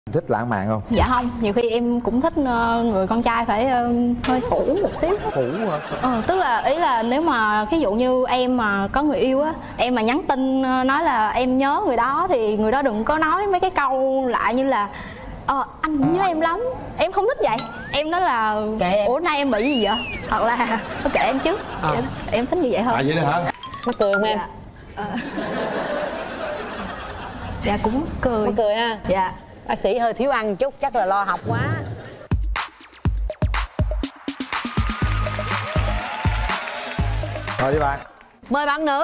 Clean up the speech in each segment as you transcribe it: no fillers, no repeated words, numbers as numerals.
Thích lãng mạn không? Dạ không, nhiều khi em cũng thích người con trai phải hơi phủ một xíu. Phủ hả? Tức là ý là nếu mà ví dụ như em mà có người yêu á, em mà nhắn tin nói là em nhớ người đó thì người đó đừng có nói mấy cái câu lại như là anh cũng nhớ em lắm. Em không thích vậy. Em nói là ủa nay em bị gì vậy? Hoặc là kệ em chứ. Em thích như vậy hơn. Vậy đó hả? Mắc cười không em? Dạ cũng cười. Mắc cười ha. Dạ. Bác sĩ hơi thiếu ăn chút, chắc là lo học quá. Rồi đi bạn. Mời bạn nữ.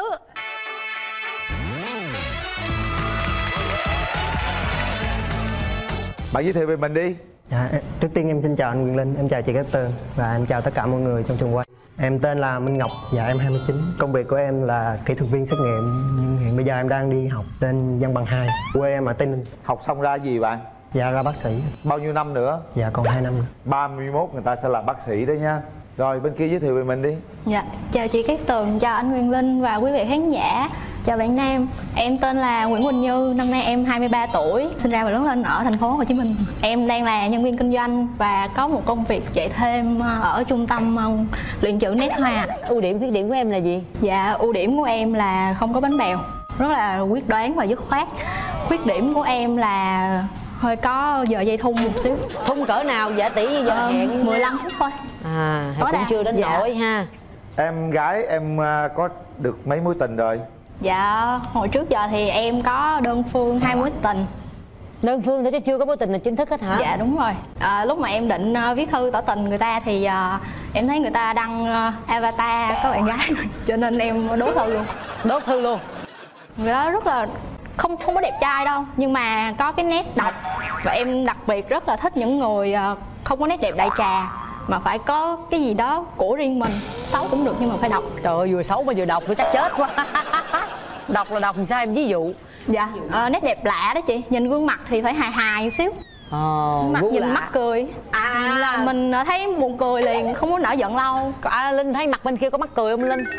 Bạn giới thiệu về mình đi. Dạ, trước tiên em xin chào anh Quyền Linh, em chào chị Cát Tường và em chào tất cả mọi người trong trường quay. Em tên là Minh Ngọc, dạ em 29. Công việc của em là kỹ thuật viên xét nghiệm, nhưng hiện bây giờ em đang đi học lên văn bằng 2. Quê em ở Tây Ninh. Học xong ra gì bạn? Dạ ra bác sĩ. Bao nhiêu năm nữa? Dạ còn 2 năm nữa. 31 người ta sẽ là bác sĩ đấy nha. Rồi bên kia giới thiệu về mình đi. Dạ, chào chị Cát Tường, chào anh Quyền Linh và quý vị khán giả. Chào bạn Nam, em tên là Nguyễn Quỳnh Như, năm nay em 23 tuổi, sinh ra và lớn lên ở thành phố Hồ Chí Minh. Em đang là nhân viên kinh doanh và có một công việc chạy thêm ở trung tâm luyện chữ nét hoa. Ưu điểm, khuyết điểm của em là gì? Dạ, ưu điểm của em là không có bánh bèo, rất là quyết đoán và dứt khoát. Khuyết điểm của em là hơi có giờ dây thun một xíu. Thun cỡ nào, giả tỷ như giờ hẹn? 15 phút thôi. Thì cũng chưa đến nỗi ha. Em gái em có được mấy mối tình rồi? Dạ, hồi trước giờ thì em có đơn phương 2 mối tình. Đơn phương thôi chứ chưa có mối tình nào chính thức hết hả? Dạ đúng rồi. Lúc mà em định viết thư tỏ tình người ta thì em thấy người ta đăng avatar có bạn gái rồi, cho nên em đốt thư luôn. Đốt thư luôn? Người đó rất là không có đẹp trai đâu, nhưng mà có cái nét độc. Và em đặc biệt rất là thích những người không có nét đẹp đại trà, mà phải có cái gì đó của riêng mình. Xấu cũng được nhưng mà phải độc. Trời ơi, vừa xấu mà vừa độc nữa chắc chết quá. Độc là độc làm sao em ví dụ? Dạ, nét đẹp lạ đó chị. Nhìn gương mặt thì phải hài hài một xíu. Mặt nhìn lạ. Mắc cười là mình thấy buồn cười liền, không có nổi giận lâu. Linh thấy mặt bên kia có mắc cười không Linh?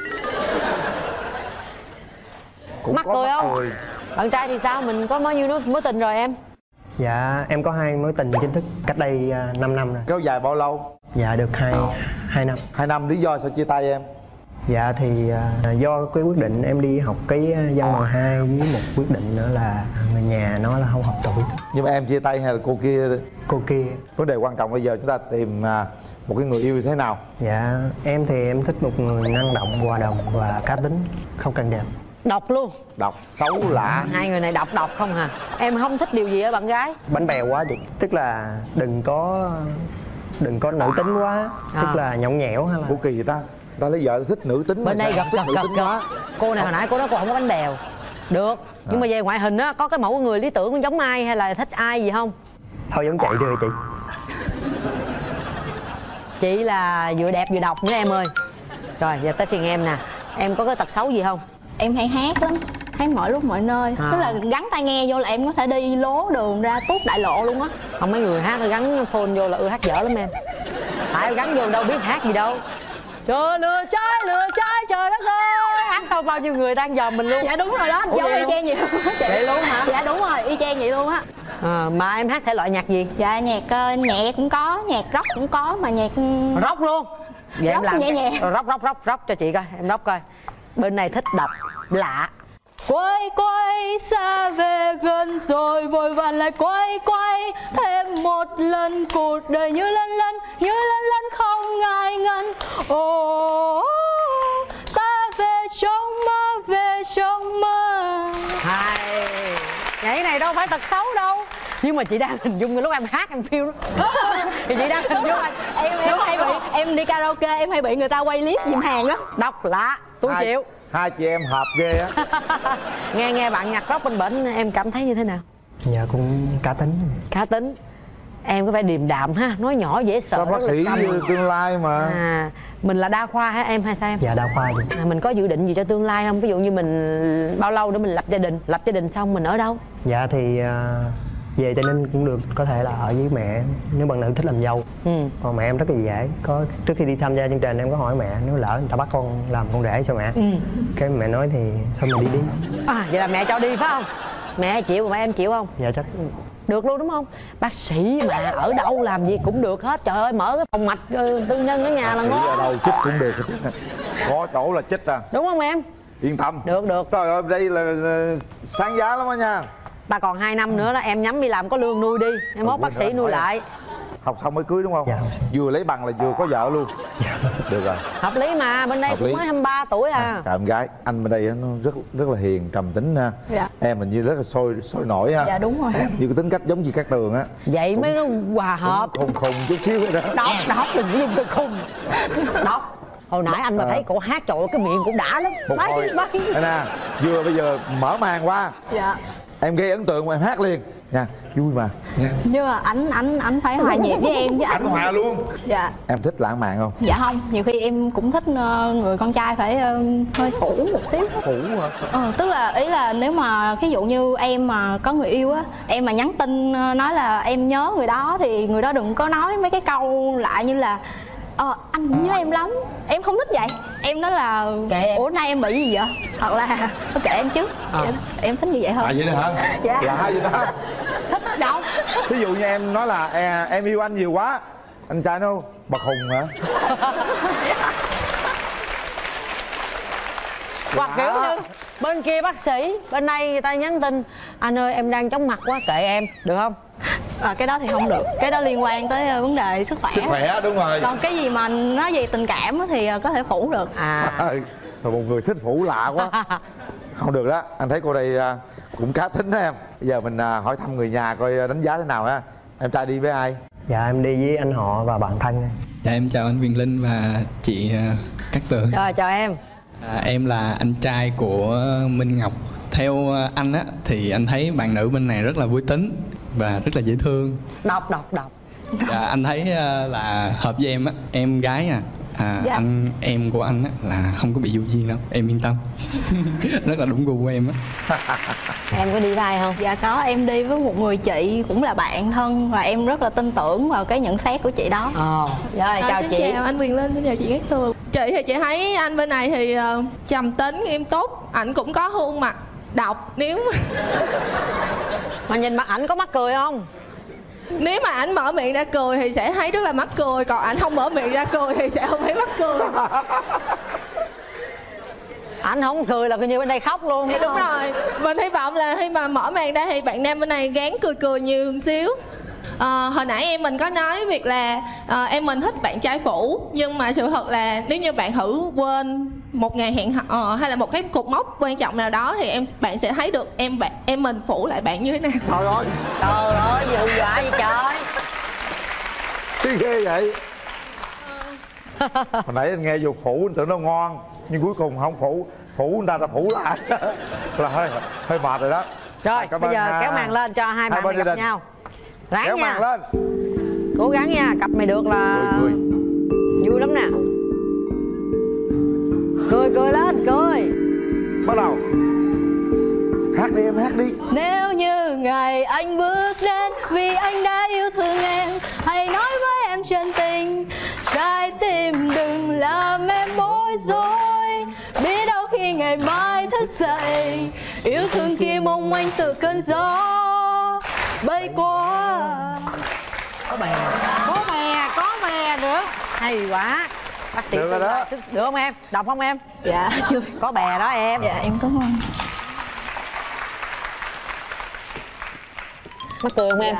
Cũng mắc cười không? Cười. Bạn trai thì sao? Mình có bao nhiêu mối tình rồi em? Dạ em có 2 mối tình chính thức cách đây 5 năm rồi. Kéo dài bao lâu? Dạ được 2 năm. 2 năm, lý do sao chia tay em? Dạ thì do cái quyết định em đi học cái văn bằng 2 với một quyết định nữa là người nhà nói là không hợp tuổi. Nhưng mà em chia tay hay là cô kia? Cô kia. Vấn đề quan trọng bây giờ chúng ta tìm một cái người yêu như thế nào? Dạ em thì em thích một người năng động, hòa đồng và cá tính, không cần đẹp. Độc luôn? Độc, xấu, lạ. Hai người này độc không hả? Em không thích điều gì ở bạn gái? Bánh bèo quá chị. Tức là đừng có nữ tính quá. Tức là nhõng nhẽo hay là... Cô kỳ vậy ta? Ta lấy vợ thích nữ tính. Bên đây gật. Cô này hồi nãy cô nói cô không có bánh bèo. Được, nhưng mà về ngoại hình á, có cái mẫu người lý tưởng giống ai hay là thích ai gì không? Thôi giống chị rồi chị. Chị là vừa đẹp vừa độc nữa em ơi. Rồi giờ tới phiên em nè. Em có cái tật xấu gì không? Em hay hát lắm, hát mọi lúc mọi nơi. Tức là gắn tai nghe vô là em có thể đi lố đường ra tuốt đại lộ luôn á. Không, mấy người hát gắn phone vô là hát dở lắm em. Tại gắn vô đâu biết hát gì đâu. Trời lừa trái trời đất ơi. Hát xong bao nhiêu người đang dòm mình luôn. Dạ đúng rồi đó, giống y chang vậy luôn á chị. Vậy luôn hả? Dạ đúng rồi, y chang vậy luôn á. Mà em hát thể loại nhạc gì? Dạ nhạc nhẹ cũng có, nhạc rock cũng có, mà nhạc rock luôn. Vậy em làm nhẹ nhẹ. Rock cho chị coi, em rock coi. Bên này thích độc, lạ. Quay xa về gần rồi vội vàng lại quay thêm một lần, cuộc đời như lân lân không ngại ngần. Ta về trong mơ. Hay. Nhảy này đâu phải tật xấu đâu. Nhưng mà chị đang hình dung lúc em hát em feel thì chị đang hình dung. Em hay bị, em đi karaoke em hay bị người ta quay clip dìm hàng đó. Độc lạ, tôi chịu. Hai chị em hợp ghê á. Nghe bạn nhạc rock bên bển em cảm thấy như thế nào? Dạ cũng cá tính. Cá tính. Em có vẻ điềm đạm ha, nói nhỏ dễ sợ. Bác sĩ tương lai mà. Mình là đa khoa hả em hay sao em? Dạ đa khoa chị. Mình có dự định gì cho tương lai không? Ví dụ như mình bao lâu để mình lập gia đình xong mình ở đâu? Dạ thì về Tây Ninh cũng được, có thể là ở với mẹ nếu bạn nữ thích làm dâu. Còn mẹ em rất là dễ. Trước khi đi tham gia chương trình em có hỏi mẹ, nếu lỡ người ta bắt con làm con rể cho mẹ. Cái mẹ nói thì thôi mình đi. Vậy là mẹ cho đi phải không? Mẹ chịu mà em chịu không? Dạ chắc được luôn đúng không? Bác sĩ mà ở đâu làm gì cũng được hết. Trời ơi, mở cái phòng mạch tư nhân ở nhà là ngon. ở đâu chích cũng được. Có chỗ là chích à. Đúng không em? Yên tâm. Được. Trời ơi, đây là sáng giá lắm á nha. Ba còn 2 năm nữa đó, em nhắm đi làm có lương nuôi đi. Em mốt bác sĩ nuôi lại. Học xong mới cưới đúng không? Dạ, học xong. Vừa lấy bằng là vừa có vợ luôn. Dạ. Được rồi. Hợp lý mà, bên đây Hợp cũng lý. mới 23 tuổi à. Chào em gái, anh bên đây nó rất là hiền, trầm tính ha. Dạ. Em hình như rất là sôi nổi ha. Dạ đúng rồi. Em như cái tính cách giống như Cát Tường á. Vậy mới nó hòa hợp. Khùng chút xíu vậy đó. Đọc đừng có dùng từ khùng. Đọc. Hồi nãy anh mà thấy cổ hát, trời ơi, cái miệng cũng đã lắm. Một hồi đây nè, vừa bây giờ mở màn qua, Dạ. em gây ấn tượng mà em hát liền nha, vui mà nha. Nhưng mà anh phải hòa nhịp với em chứ Anh hòa luôn. Dạ. Em thích lãng mạn không? Dạ không, nhiều khi em cũng thích người con trai phải hơi phủ một xíu. Phủ hả? Tức là ý là nếu mà ví dụ như em mà có người yêu á, em mà nhắn tin nói là em nhớ người đó thì người đó đừng có nói mấy cái câu lại như là anh cũng nhớ em lắm, em không thích vậy. Em nói là ủa nay em bị gì vậy, hoặc là kệ em chứ. Em thích như vậy hơn. Vậy đó hả? Dạ. Lạ vậy ta. thích đâu. Ví dụ như em nói là em yêu anh nhiều quá, anh trai đâu bà khùng hả? Hoặc kiểu như bên kia bác sĩ, bên đây người ta nhắn tin anh ơi em đang chóng mặt quá, kệ em, được không? Cái đó thì không được, cái đó liên quan tới vấn đề sức khỏe. Sức khỏe đúng rồi. Còn cái gì mà nói về tình cảm thì có thể phủ được. Rồi một người thích phủ lạ quá. Không được đó, anh thấy cô đây cũng cá tính đó em. Bây giờ mình hỏi thăm người nhà coi đánh giá thế nào ha. Em trai đi với ai? Dạ em đi với anh họ và bạn thân. Dạ em chào anh Quyền Linh và chị Cát Tường. Rồi chào em. Em là anh trai của Minh Ngọc. Theo anh á thì anh thấy bạn nữ bên này rất là vui tính và rất là dễ thương. Đọc. Dạ, anh thấy là hợp với em á, em gái Dạ. anh em của anh á là không có bị vô duyên đâu, em yên tâm. Rất là đúng gu của em á. Em có đi với ai không? Dạ có, em đi với một người chị cũng là bạn thân và em rất là tin tưởng vào cái nhận xét của chị đó. Rồi chào xin chị. chào anh Quyền Linh, xin chào chị Cát Tường. Chị thì chị thấy anh bên này thì trầm tính, nghiêm túc, ảnh cũng có khuôn mặt độc. Mà nhìn mặt ảnh có mắc cười không? Nếu mà ảnh mở miệng ra cười thì sẽ thấy rất là mắc cười, còn ảnh không mở miệng ra cười thì sẽ không thấy mắc cười. Ảnh không cười là coi như bên đây khóc luôn. Dạ đúng rồi, mình hy vọng là khi mà mở màn ra thì bạn nam bên này gán cười nhiều một xíu. Hồi nãy mình có nói việc là mình thích bạn trai phủ, nhưng mà sự thật là nếu như bạn thử quên một ngày hẹn hò hay là một cái cột mốc quan trọng nào đó thì bạn sẽ thấy được em mình phủ lại bạn như thế nào. Trời ơi, Trời ơi, dụ dọa gì trời. cái ghê vậy. Hồi nãy anh nghe vô phủ anh tưởng nó ngon, nhưng cuối cùng không phủ người ta phủ lại. Là hơi mệt rồi đó. Rồi bây giờ kéo màn lên cho hai bạn này gặp nhau. Ráng kéo nha. màn lên. Cố gắng nha, cặp mày được là Cười. vui lắm nè. Cười lên, cười. Bắt đầu. Hát đi em, hát đi. Nếu như ngày anh bước đến vì anh đã yêu thương em, hãy nói với em chân tình, trái tim đừng làm em bối rối. Biết đâu khi ngày mai thức dậy, yêu thương kia mong manh từ cơn gió bay qua. Có bè nữa. Hay quá. Bác sĩ Được rồi đó. Được không em? Đọc không em? Dạ chưa. Có bè đó em. Dạ em cảm ơn. Mắc cười không em?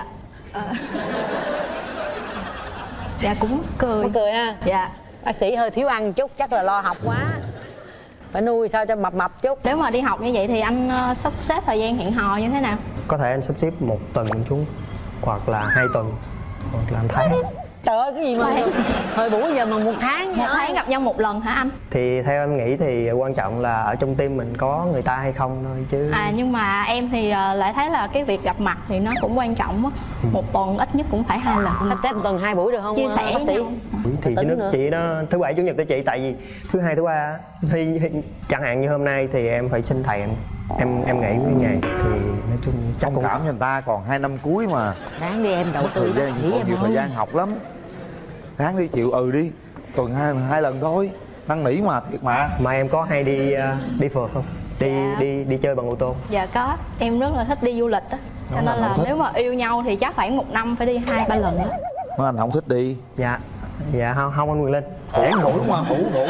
Dạ cũng cười. Mắc cười ha. Dạ. Bác sĩ hơi thiếu ăn chút, chắc là lo học quá. Phải nuôi sao cho mập chút. Nếu mà đi học như vậy thì anh sắp xếp thời gian hẹn hò như thế nào? Có thể anh sắp xếp 1 tuần xuống, hoặc là 2 tuần, hoặc là 1 tháng. Trời ơi, cái gì mà thời buổi giờ mà 1 tháng. 1 tháng gặp nhau 1 lần hả anh? Thì theo em nghĩ thì quan trọng là ở trong tim mình có người ta hay không thôi chứ. Nhưng mà em thì lại thấy là cái việc gặp mặt thì nó cũng quan trọng á. 1 tuần ít nhất cũng phải 2 lần. Sắp xếp 1 tuần 2 buổi được không chia sẻ bác sĩ? Thì chị nó thứ Bảy Chủ nhật tới chị, tại vì thứ Hai thứ Ba thì chẳng hạn như hôm nay thì em phải xin thầy em nghỉ mấy ngày thì nói chung chắc Thông cũng cảm cho người ta, còn 2 năm cuối mà. Ráng đi em, đầu Mất tư thời bác gian, sĩ còn em nhiều thời ơi. gian học lắm. Ráng đi, chịu đi. Tuần 2 lần thôi, năn nỉ mà, thiệt mà. Mà em có hay đi phượt không? Đi chơi bằng ô tô. Dạ có, em rất là thích đi du lịch á. Cho nên là nếu mà yêu nhau thì chắc phải 1 năm phải đi 2-3 lần đó. Nói anh không thích đi. Dạ không anh Quyền Linh. Phụ đúng không? Phụ.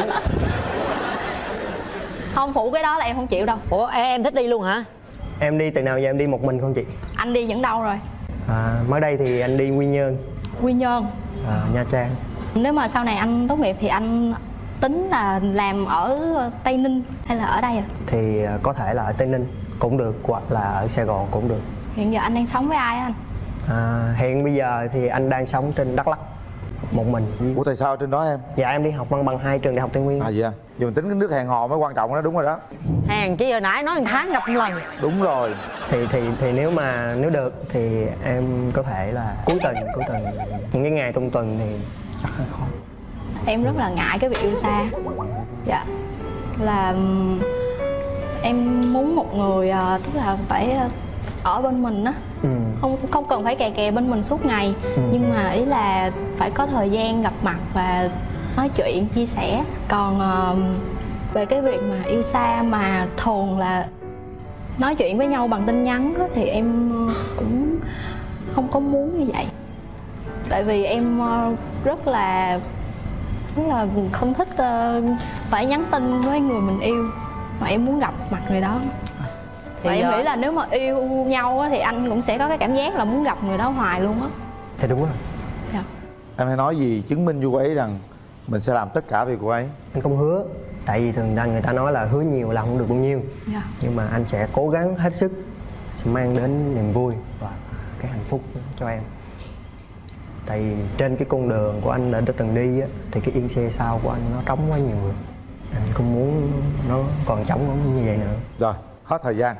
Không, phụ cái đó là em không chịu đâu. Ủa em thích đi luôn hả? Em đi từ nào giờ em đi một mình không chị? Anh đi những đâu rồi? Mới đây thì anh đi Quy Nhơn, Quy Nhơn, Nha Trang. Nếu mà sau này anh tốt nghiệp thì anh tính là làm ở Tây Ninh hay là ở đây à? Thì có thể là ở Tây Ninh cũng được, hoặc là ở Sài Gòn cũng được. Hiện giờ anh đang sống với ai anh? Hiện bây giờ thì anh đang sống trên Đắk Lắk một mình. Ủa tại sao trên đó em? Dạ em đi học văn bằng 2 trường Đại học Tây Nguyên. Vậy à? Giờ mình tính cái nước hẹn hò mới quan trọng đó, đúng rồi đó. Hèn chứ hồi nãy nói 1 tháng gặp 1 lần. Đúng rồi. Thì nếu được thì em có thể là cuối tuần những cái ngày trong tuần thì chắc là khó. Em rất là ngại cái việc yêu xa. Dạ. Là em muốn một người tức là phải ở bên mình á. Không cần phải kè bên mình suốt ngày. Nhưng mà ý là phải có thời gian gặp mặt và nói chuyện, chia sẻ. Còn về cái việc mà yêu xa mà thường là nói chuyện với nhau bằng tin nhắn á, thì em cũng không có muốn như vậy. Tại vì em rất là không thích phải nhắn tin với người mình yêu, mà em muốn gặp mặt người đó. Và em nghĩ là nếu mà yêu nhau á, thì anh cũng sẽ có cái cảm giác là muốn gặp người đó hoài luôn á. Thì đúng rồi. Dạ. Em hãy nói gì chứng minh với cô ấy rằng mình sẽ làm tất cả vì cô ấy. Anh không hứa, tại vì thường người ta nói là hứa nhiều là không được bao nhiêu. Dạ. Nhưng mà anh sẽ cố gắng hết sức, sẽ mang đến niềm vui và cái hạnh phúc cho em. Tại vì trên cái con đường của anh đã từng đi á, thì cái yên xe sau của anh nó trống quá nhiều rồi. Anh không muốn nó còn trống như vậy nữa. Rồi, hết thời gian.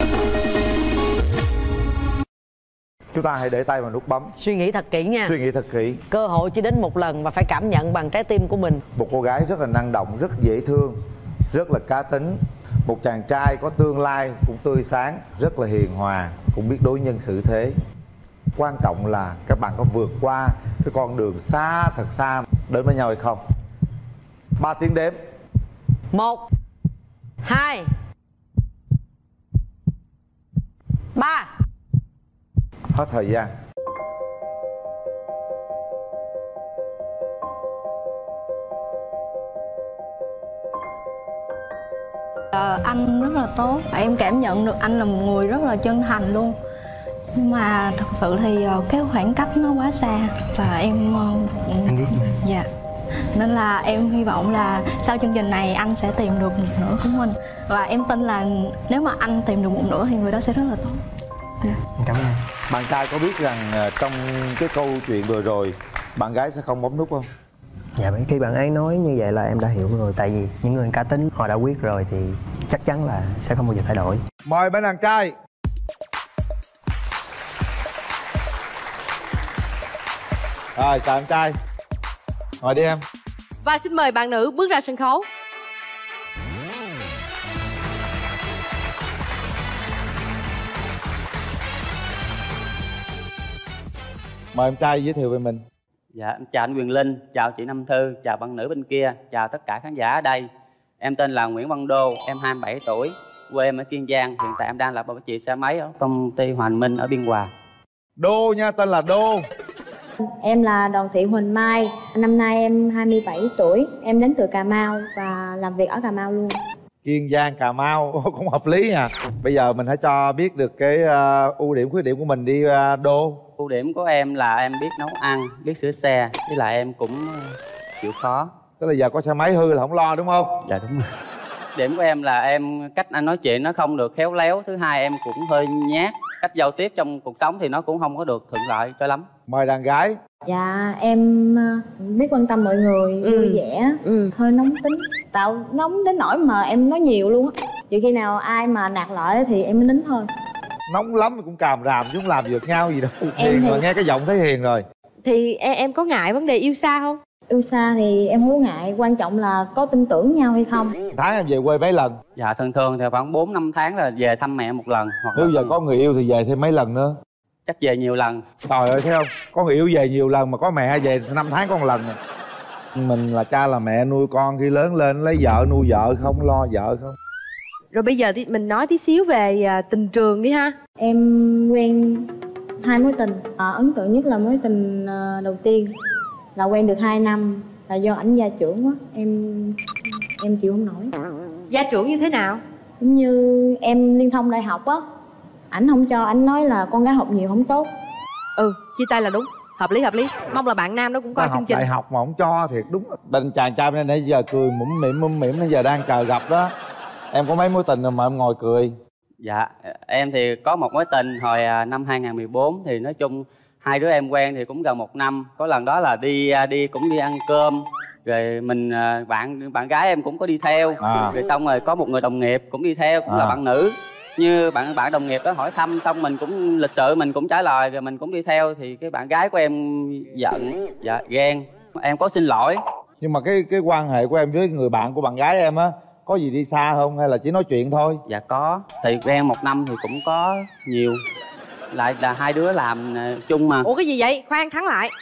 Chúng ta hãy để tay vào nút bấm. Suy nghĩ thật kỹ nha. Suy nghĩ thật kỹ. Cơ hội chỉ đến 1 lần và phải cảm nhận bằng trái tim của mình. Một cô gái rất là năng động, rất dễ thương, rất là cá tính. Một chàng trai có tương lai, cũng tươi sáng, rất là hiền hòa, cũng biết đối nhân xử thế. Quan trọng là các bạn có vượt qua cái con đường xa, thật xa đến với nhau hay không. 3 tiếng đếm. 1 2 3. Hết thời gian. Anh rất là tốt. Em cảm nhận được anh là một người rất là chân thành luôn. Nhưng mà thật sự thì cái khoảng cách nó quá xa. Và em... Anh biết mà. Dạ. Nên là em hy vọng là sau chương trình này anh sẽ tìm được một nửa của mình. Và em tin là nếu mà anh tìm được một nửa thì người đó sẽ rất là tốt. Dạ. Cảm ơn. Bạn trai có biết rằng trong cái câu chuyện vừa rồi bạn gái sẽ không bấm nút không? Dạ, khi bạn ấy nói như vậy là em đã hiểu rồi. Tại vì những người cá tính họ đã quyết rồi thì chắc chắn là sẽ không bao giờ thay đổi. Mời bên đàn trai. Rồi, chào em trai. Ngồi đi em. Và xin mời bạn nữ bước ra sân khấu. Mời em trai giới thiệu về mình. Dạ, em chào anh Quyền Linh, chào chị Nam Thư, chào bạn nữ bên kia, chào tất cả khán giả ở đây. Em tên là Nguyễn Văn Đô, em 27 tuổi, quê em ở Kiên Giang. Hiện tại em đang làm bảo trì xe máy ở công ty Hoàng Minh ở Biên Hòa. Đô nha, tên là Đô. Em là Đoàn Thị Huỳnh Mai, năm nay em 27 tuổi, em đến từ Cà Mau và làm việc ở Cà Mau luôn. Kiên Giang, Cà Mau cũng hợp lý nha. Bây giờ mình hãy cho biết được cái ưu điểm khuyết điểm của mình đi Đô. Ưu điểm của em là em biết nấu ăn, biết sửa xe, với lại em cũng chịu khó. Tức là giờ có xe máy hư là không lo đúng không? Dạ đúng rồi. Điểm của em là em cách anh nói chuyện nó không được khéo léo. Thứ hai em cũng hơi nhát. Cách giao tiếp trong cuộc sống thì nó cũng không có được thuận lợi cho lắm. Mời đàn gái. Dạ em biết quan tâm mọi người, vui vẻ, hơi nóng tính. Tạo nóng đến nỗi mà em nói nhiều luôn á. Chỉ khi nào ai mà nạt lại thì em mới nín thôi. Nóng lắm thì cũng càm ràm chứ không làm gì được nhau gì đâu. Em hiền thì... rồi, nghe cái giọng thấy hiền rồi. Thì em có ngại vấn đề yêu xa không? Yêu xa thì em không có ngại, quan trọng là có tin tưởng nhau hay không. Tháng em về quê mấy lần? Dạ thường thì khoảng 4-5 tháng là về thăm mẹ một lần. Hoặc nếu giờ có người yêu thì về thêm mấy lần nữa? Chắc về nhiều lần. Trời ơi, thấy không? Có người yêu về nhiều lần mà có mẹ về 5 tháng có một lần nè. Mình là cha là mẹ nuôi con khi lớn lên lấy vợ nuôi vợ không, lo vợ không? Rồi bây giờ thì mình nói tí xíu về tình trường đi ha. Em quen 2 mối tình. Ấn tượng nhất là mối tình đầu tiên là quen được 2 năm, là do ảnh gia trưởng quá, em chịu không nổi. Gia trưởng như thế nào? Giống như em liên thông đại học á, ảnh không cho, ảnh nói là con gái học nhiều không tốt. Chia tay là đúng, hợp lý. Mong là bạn nam đó cũng coi chương trình. Đại học mà không cho thiệt đúng. Bên chàng trai bên nãy giờ cười mũm mỉm nãy giờ đang chờ gặp đó. Em có mấy mối tình rồi mà em ngồi cười? Dạ, em thì có một mối tình hồi năm 2014. Thì nói chung hai đứa em quen thì cũng gần 1 năm. Có lần đó là cũng đi ăn cơm. Rồi mình bạn gái em cũng có đi theo. Rồi xong rồi có một người đồng nghiệp cũng đi theo, cũng là bạn nữ. Như bạn đồng nghiệp đó hỏi thăm, xong mình cũng lịch sự mình cũng trả lời, rồi mình cũng đi theo. Thì cái bạn gái của em giận, ghen. Em có xin lỗi. Nhưng mà cái quan hệ của em với người bạn của bạn gái em á, có gì đi xa không hay là chỉ nói chuyện thôi? Dạ có. Thì quen 1 năm thì cũng có nhiều. Lại là hai đứa làm chung mà. Ủa cái gì vậy? Khoan, Thắng lại.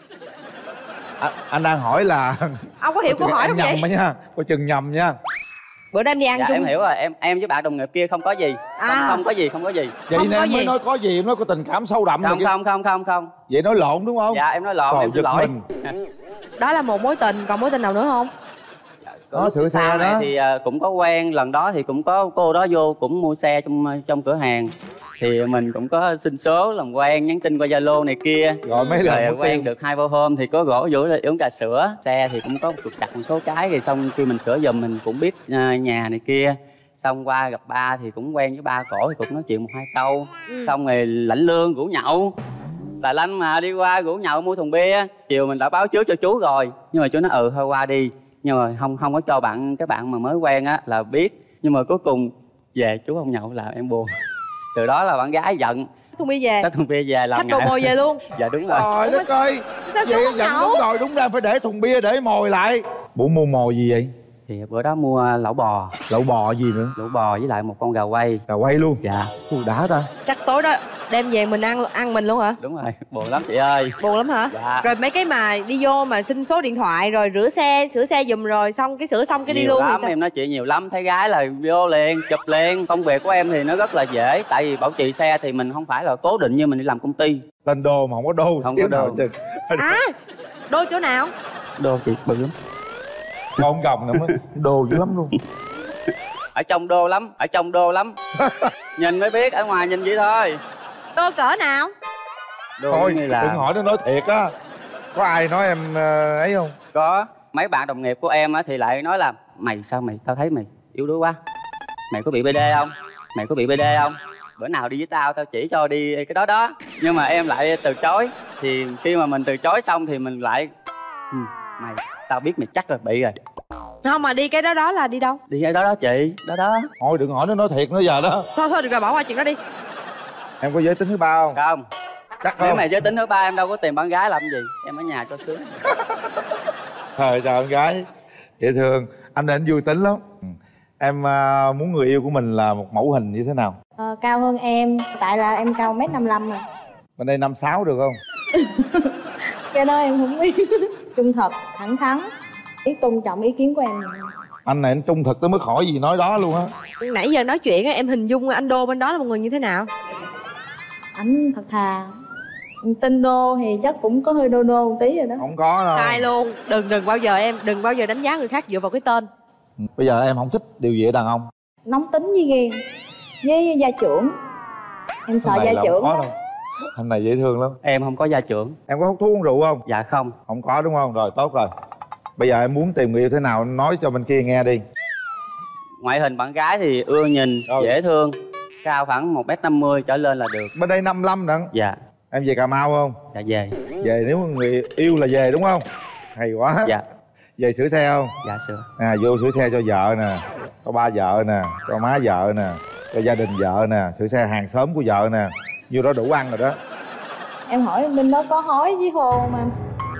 Anh đang hỏi là... Ông có hiểu câu hỏi không vậy? Nhầm nha, coi chừng nhầm nha. Bữa đó em đi ăn chung. Em hiểu rồi, em với bạn đồng nghiệp kia không có gì. Không có gì. Vậy nên em mới nói có gì, em nói có tình cảm sâu đậm. Không. Vậy nói lộn đúng không? Dạ em nói lộn, em xin lỗi. Đó là một mối tình, còn mối tình nào nữa không? Có sửa xe đó. Thì cũng có quen, lần đó thì cũng có cô đó vô cũng mua xe trong cửa hàng. Thì mình cũng có xin số làm quen, nhắn tin qua Zalo này kia. Rồi mấy lần quen được 2-3 hôm thì có gỗ vũ là uống trà sữa. Xe thì cũng có trục trặc một số cái, rồi xong khi mình sửa giùm mình cũng biết nhà này kia. Xong qua gặp ba thì cũng quen với ba cổ thì cũng nói chuyện 1-2 câu. Xong rồi lãnh lương rủ nhậu. Tài Lanh mà đi qua rủ nhậu mua thùng bia. Chiều mình đã báo trước cho chú rồi, nhưng mà chú nói thôi qua đi. Nhưng mà không có cho cái bạn mà mới quen á là biết. Nhưng mà cuối cùng về chú không nhậu là em buồn. Từ đó là bạn gái giận. Thùng bia về. Xách thùng bia về làm xách đồ mồi về luôn. Dạ đúng rồi. Trời đất ơi. Sao vậy giận đúng rồi, đúng ra phải để thùng bia để mồi lại. Bố mua mồi gì vậy? Thì bữa đó mua lẩu bò. Lẩu bò gì nữa? Lẩu bò với lại một con gà quay. Gà quay luôn? Dạ. Đã ta. Chắc tối đó đem về mình ăn mình luôn hả? Đúng rồi, buồn lắm chị ơi. Buồn lắm hả? Dạ. Rồi mấy cái mà đi vô mà xin số điện thoại rồi sửa xe giùm rồi xong cái sửa xong cái nhiều đi luôn lắm, em nói chuyện nhiều lắm. Thấy gái là vô liền, chụp liền. Công việc của em thì nó rất là dễ. Tại vì bảo trì xe thì mình không phải là cố định như mình đi làm công ty. Tên đô mà không có đô. Không có đô. Đô chỗ nào? Đô chị bự lắm. Con gồng nữa mới đô dữ lắm luôn. Ở trong đô lắm. Nhìn mới biết, ở ngoài nhìn vậy thôi. Đô cỡ nào? Đô thôi như là... đừng hỏi nó nói thiệt á. Có ai nói em ấy không? Có. Mấy bạn đồng nghiệp của em á thì lại nói là tao thấy mày yếu đuối quá. Mày có bị BD không? Bữa nào đi với tao chỉ cho đi cái đó. Nhưng mà em lại từ chối. Thì khi mà mình từ chối xong thì mình lại tao biết mày chắc là bị rồi. Không mà đi cái đó là đi đâu? Đi cái đó chị. Đó. Thôi đừng hỏi nó nói thiệt nữa giờ đó. Thôi đừng, rồi bỏ qua chuyện đó đi. Em có giới tính thứ ba không? Không. Chắc không? Nếu mày giới tính thứ ba em đâu có tìm bạn gái làm gì. Em ở nhà cho sướng. Trời con gái dễ thương. Anh nên vui tính lắm. Em muốn người yêu của mình là một mẫu hình như thế nào? Cao hơn em. Tại là em cao 1m55 rồi. Bên đây 56 được không? Cái đó em không biết. Trung thực, thẳng thắn, biết tôn trọng ý kiến của em. Anh này anh trung thực tới mức hỏi gì nói đó luôn á. Nãy giờ nói chuyện em hình dung anh Đô bên đó là một người như thế nào? Anh thật thà. Tên Đô thì chắc cũng có hơi đô một tí rồi đó. Không có đâu. Sai luôn. Đừng bao giờ đánh giá người khác dựa vào cái tên. Bây giờ em không thích điều gì ở đàn ông? Nóng tính với ghen, với gia trưởng. Em sợ gia trưởng lắm. Anh này dễ thương lắm. Em không có gia trưởng. Em có hút thuốc uống rượu không? Dạ không. Không có đúng không? Rồi tốt rồi. Bây giờ em muốn tìm người yêu thế nào nói cho bên kia nghe đi. Ngoại hình bạn gái thì ưa nhìn, dễ thương, cao khoảng 1m50 trở lên là được. Bên đây 55 đặng. Dạ. Em về Cà Mau không? Dạ về. Về nếu người yêu là về đúng không? Hay quá. Dạ. Về sửa xe không? Dạ sửa. Vô sửa xe cho vợ nè, cho ba vợ nè, cho má vợ nè, cho gia đình vợ nè, sửa xe hàng xóm của vợ nè. Vô đó đủ ăn rồi đó. Em hỏi bên đó có hói với hôn không anh?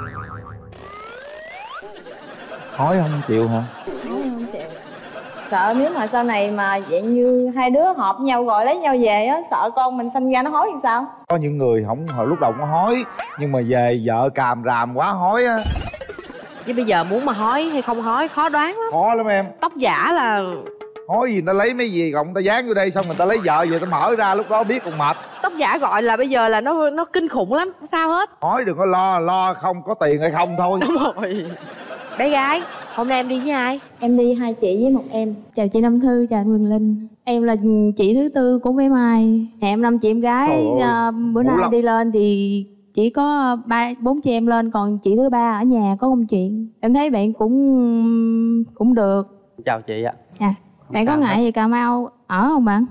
Hói không chịu hả? Hói không chịu. Sợ nếu mà sau này mà dạng như hai đứa hợp nhau rồi lấy nhau về á, sợ con mình sinh ra nó hói thì sao? Có những người không hồi lúc đầu có hói, nhưng mà về vợ càm ràm quá hói á. Chứ bây giờ muốn mà hói hay không hói khó đoán lắm. Khó lắm em. Tóc giả là Hối gì người ta lấy mấy gì gọng người ta dán vô đây, xong người ta lấy vợ về ta mở ra, lúc đó biết còn mệt. Tóc giả gọi là bây giờ là nó kinh khủng lắm, không sao hết. Hối đừng có lo không có tiền hay không thôi. Đúng rồi. Bé gái, hôm nay em đi với ai? Em đi hai chị với một em. Chào chị Nam Thư, chào anh Quyền Linh. Em là chị thứ tư của bé Mai. Em 5 chị em gái. Bữa nay đi lên thì chỉ có 4 chị em lên, còn chị thứ ba ở nhà có công chuyện. Em thấy bạn cũng được. Chào chị ạ. À, bạn có ngại gì Cà Mau ở không bạn?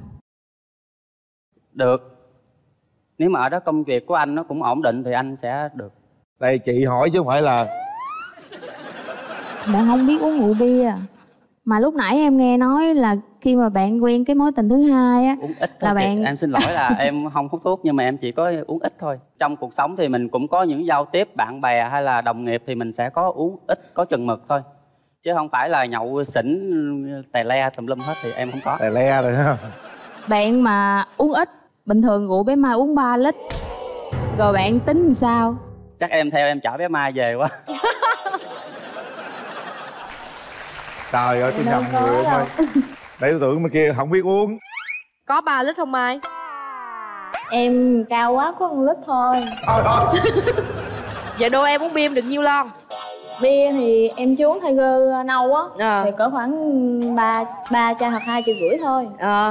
Được. Nếu mà ở đó công việc của anh nó cũng ổn định thì anh sẽ được. Đây chị hỏi chứ không phải là... Bạn không biết uống rượu bia. Mà lúc nãy em nghe nói là khi mà bạn quen cái mối tình thứ hai á, uống ít là thôi bạn... Em xin lỗi là em không hút thuốc, nhưng mà em chỉ có uống ít thôi. Trong cuộc sống thì mình cũng có những giao tiếp bạn bè hay là đồng nghiệp thì mình sẽ có uống ít, có chừng mực thôi. Chứ không phải là nhậu xỉn tè le tùm lum hết thì em không có. Tè le rồi ha. Bạn mà uống ít, bình thường rượu bé Mai uống 3 lít. Rồi bạn tính làm sao? Chắc em theo em chở bé Mai về quá. Trời ơi, tôi nhầm người thôi. Để tôi tưởng bên kia không biết uống. Có 3 lít không Mai? Em cao quá có 1 lít thôi. Vậy đôi em uống bia em được nhiêu lon? Bia thì em chưa uống Tiger nâu á, thì cỡ khoảng 3 chai hoặc 2,5 triệu thôi.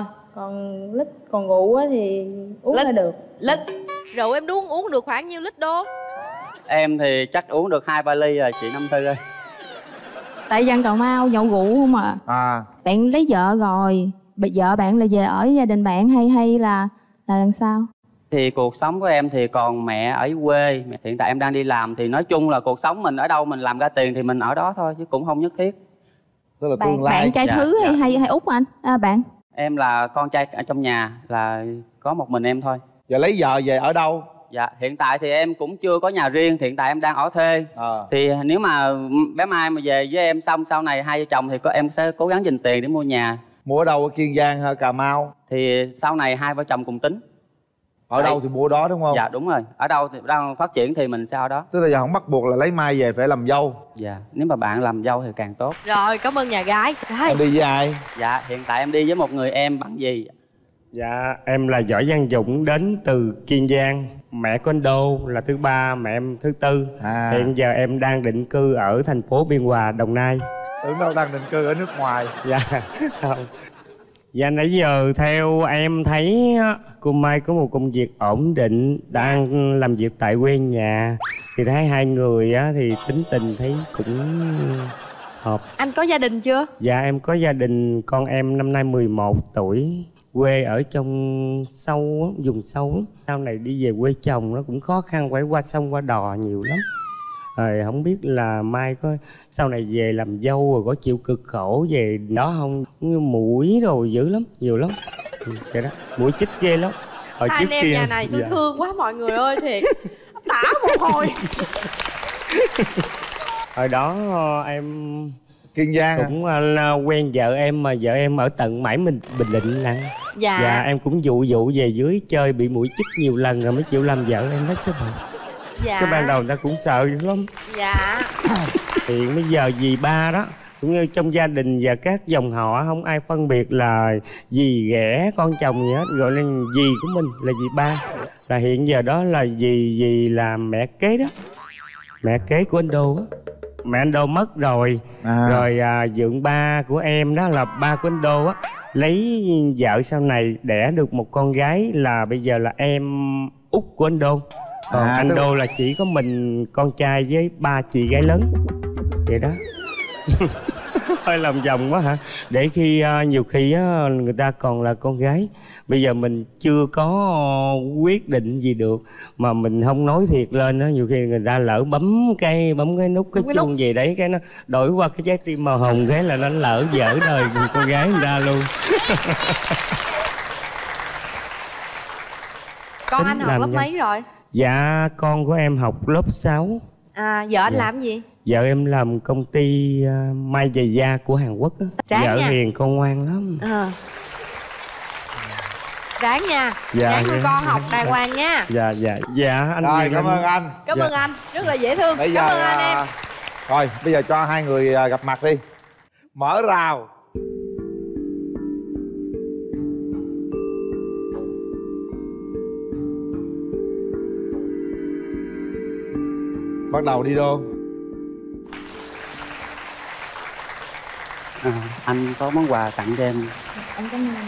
Còn rượu á thì uống là được. Lít. Rượu em uống được khoảng nhiêu lít đô? Em thì chắc uống được 2-3 ly rồi chị Năm Thư ơi. Tại dân Cà Mau nhậu rượu không à. Bạn lấy vợ rồi, vợ bạn là về ở gia đình bạn hay là làm sao? Thì cuộc sống của em thì còn mẹ ở quê. Hiện tại em đang đi làm thì nói chung là cuộc sống mình ở đâu mình làm ra tiền thì mình ở đó thôi, chứ cũng không nhất thiết. Tức là tương lai. Bạn trai thứ hay út anh? Bạn? Em là con trai ở trong nhà, là có một mình em thôi. Giờ lấy vợ về ở đâu? Dạ, hiện tại thì em cũng chưa có nhà riêng, hiện tại em đang ở thuê. Thì nếu mà bé Mai mà về với em xong sau này hai vợ chồng thì em sẽ cố gắng dành tiền để mua nhà. Mua ở đâu, ở Kiên Giang hay Cà Mau? Thì sau này hai vợ chồng cùng tính. Ở đâu thì mua đó đúng không? Dạ đúng rồi, ở đâu thì đang phát triển thì mình sẽ ở đó. Tức là giờ không bắt buộc là lấy Mai về phải làm dâu. Dạ, nếu mà bạn làm dâu thì càng tốt. Rồi, cảm ơn nhà gái. Em đi với ai? Dạ, hiện tại em đi với một người em bằng gì? Dạ, em là Võ Văn Dũng, đến từ Kiên Giang. Mẹ của anh Đô là thứ ba, mẹ em thứ tư. Hiện giờ em đang định cư ở thành phố Biên Hòa, Đồng Nai. Tưởng đâu đang định cư ở nước ngoài. Dạ, không. Dạ, nãy giờ theo em thấy cô Mai có một công việc ổn định, đang làm việc tại quê nhà. Thì thấy hai người thì tính tình thấy cũng hợp. Anh có gia đình chưa? Dạ, em có gia đình, con em năm nay 11 tuổi. Quê ở trong sâu, vùng sâu. Sau này đi về quê chồng nó cũng khó khăn, phải qua sông qua đò nhiều lắm. Rồi không biết là Mai có sau này về làm dâu rồi có chịu cực khổ về đó không? Mũi rồi dữ lắm, nhiều lắm. Vậy đó, mũi chích ghê lắm. Hai anh em nhà này tôi thương quá mọi người ơi, thiệt. Tả một hồi. Hồi đó em Kiên Giang cũng quen vợ em, mà vợ em ở tận mãi Bình Định nè. Dạ, em cũng dụ về dưới chơi, bị mũi chích nhiều lần rồi mới chịu làm vợ em đó chứ bộ. Dạ. Cái ban đầu người ta cũng sợ dữ lắm. Dạ. Hiện bây giờ dì ba đó cũng như trong gia đình và các dòng họ không ai phân biệt là dì ghẻ con chồng gì hết, gọi là dì của mình là dì ba. Là hiện giờ đó là dì là mẹ kế đó, mẹ kế của anh Đô á. Mẹ anh Đô mất rồi. Rồi dượng ba của em đó là ba của anh Đô á, lấy vợ sau này đẻ được một con gái, là bây giờ là em út của anh Đô. Còn anh Đô là chỉ có mình con trai với 3 chị gái lớn. Vậy đó. Hơi làm vòng quá hả? Để khi nhiều khi người ta còn là con gái. Bây giờ mình chưa có quyết định gì được mà mình không nói thiệt lên á, nhiều khi người ta lỡ bấm cái nút cái chuông gì đấy, cái nó đổi qua cái trái tim màu hồng, cái là nó lỡ dở đời con gái người ta luôn. Con anh học lớp mấy rồi? Dạ, con của em học lớp 6. Vợ anh làm gì? Vợ em làm công ty may giày da của Hàn Quốc á. Vợ nha. hiền, con ngoan lắm. Ráng nha. Dạ, ráng nuôi con học đàng hoàng nha. Dạ anh. Rồi, cảm ơn anh. Cảm ơn anh, rất là dễ thương. Bây Cảm giờ, ơn anh em. Rồi bây giờ cho hai người gặp mặt đi. Mở rào. Bắt đầu đi Đô. Anh có món quà tặng cho em. Em cảm ơn.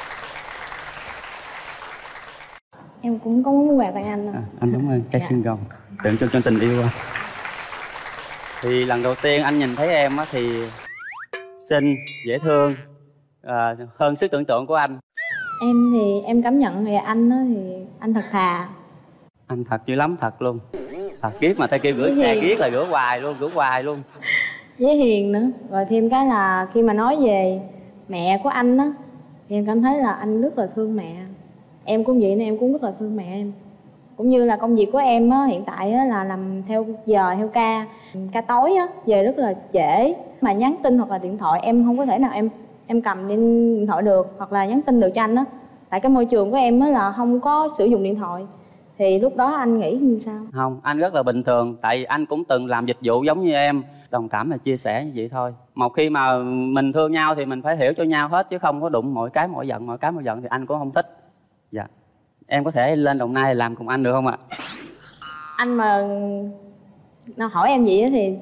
Em cũng có món quà tặng anh. Anh cảm ơn cây xương rồng tượng trưng cho tình yêu. Thì lần đầu tiên anh nhìn thấy em á thì xinh, dễ thương, hơn sức tưởng tượng của anh. Em thì em cảm nhận về anh đó thì anh thật thà. Anh thật dữ lắm, thật luôn. Thật kiếp mà ta kêu rửa xe kiết là rửa hoài luôn. Dễ hiền nữa. Rồi thêm cái là khi mà nói về mẹ của anh á thì em cảm thấy là anh rất là thương mẹ. Em cũng vậy nên em cũng rất là thương mẹ em. Cũng như là công việc của em á, hiện tại á, là làm theo giờ, theo ca tối á, về rất là trễ. Mà nhắn tin hoặc là điện thoại em không có thể nào em cầm điện thoại được hoặc là nhắn tin được cho anh á. Tại cái môi trường của em á là không có sử dụng điện thoại. Thì lúc đó anh nghĩ như sao? Không, anh rất là bình thường. Tại vì anh cũng từng làm dịch vụ giống như em. Đồng cảm là chia sẻ như vậy thôi. Một khi mà mình thương nhau thì mình phải hiểu cho nhau hết. Chứ không có đụng mỗi cái mỗi giận thì anh cũng không thích. Dạ. Em có thể lên Đồng Nai làm cùng anh được không ạ? Anh mà nó hỏi em gì á thì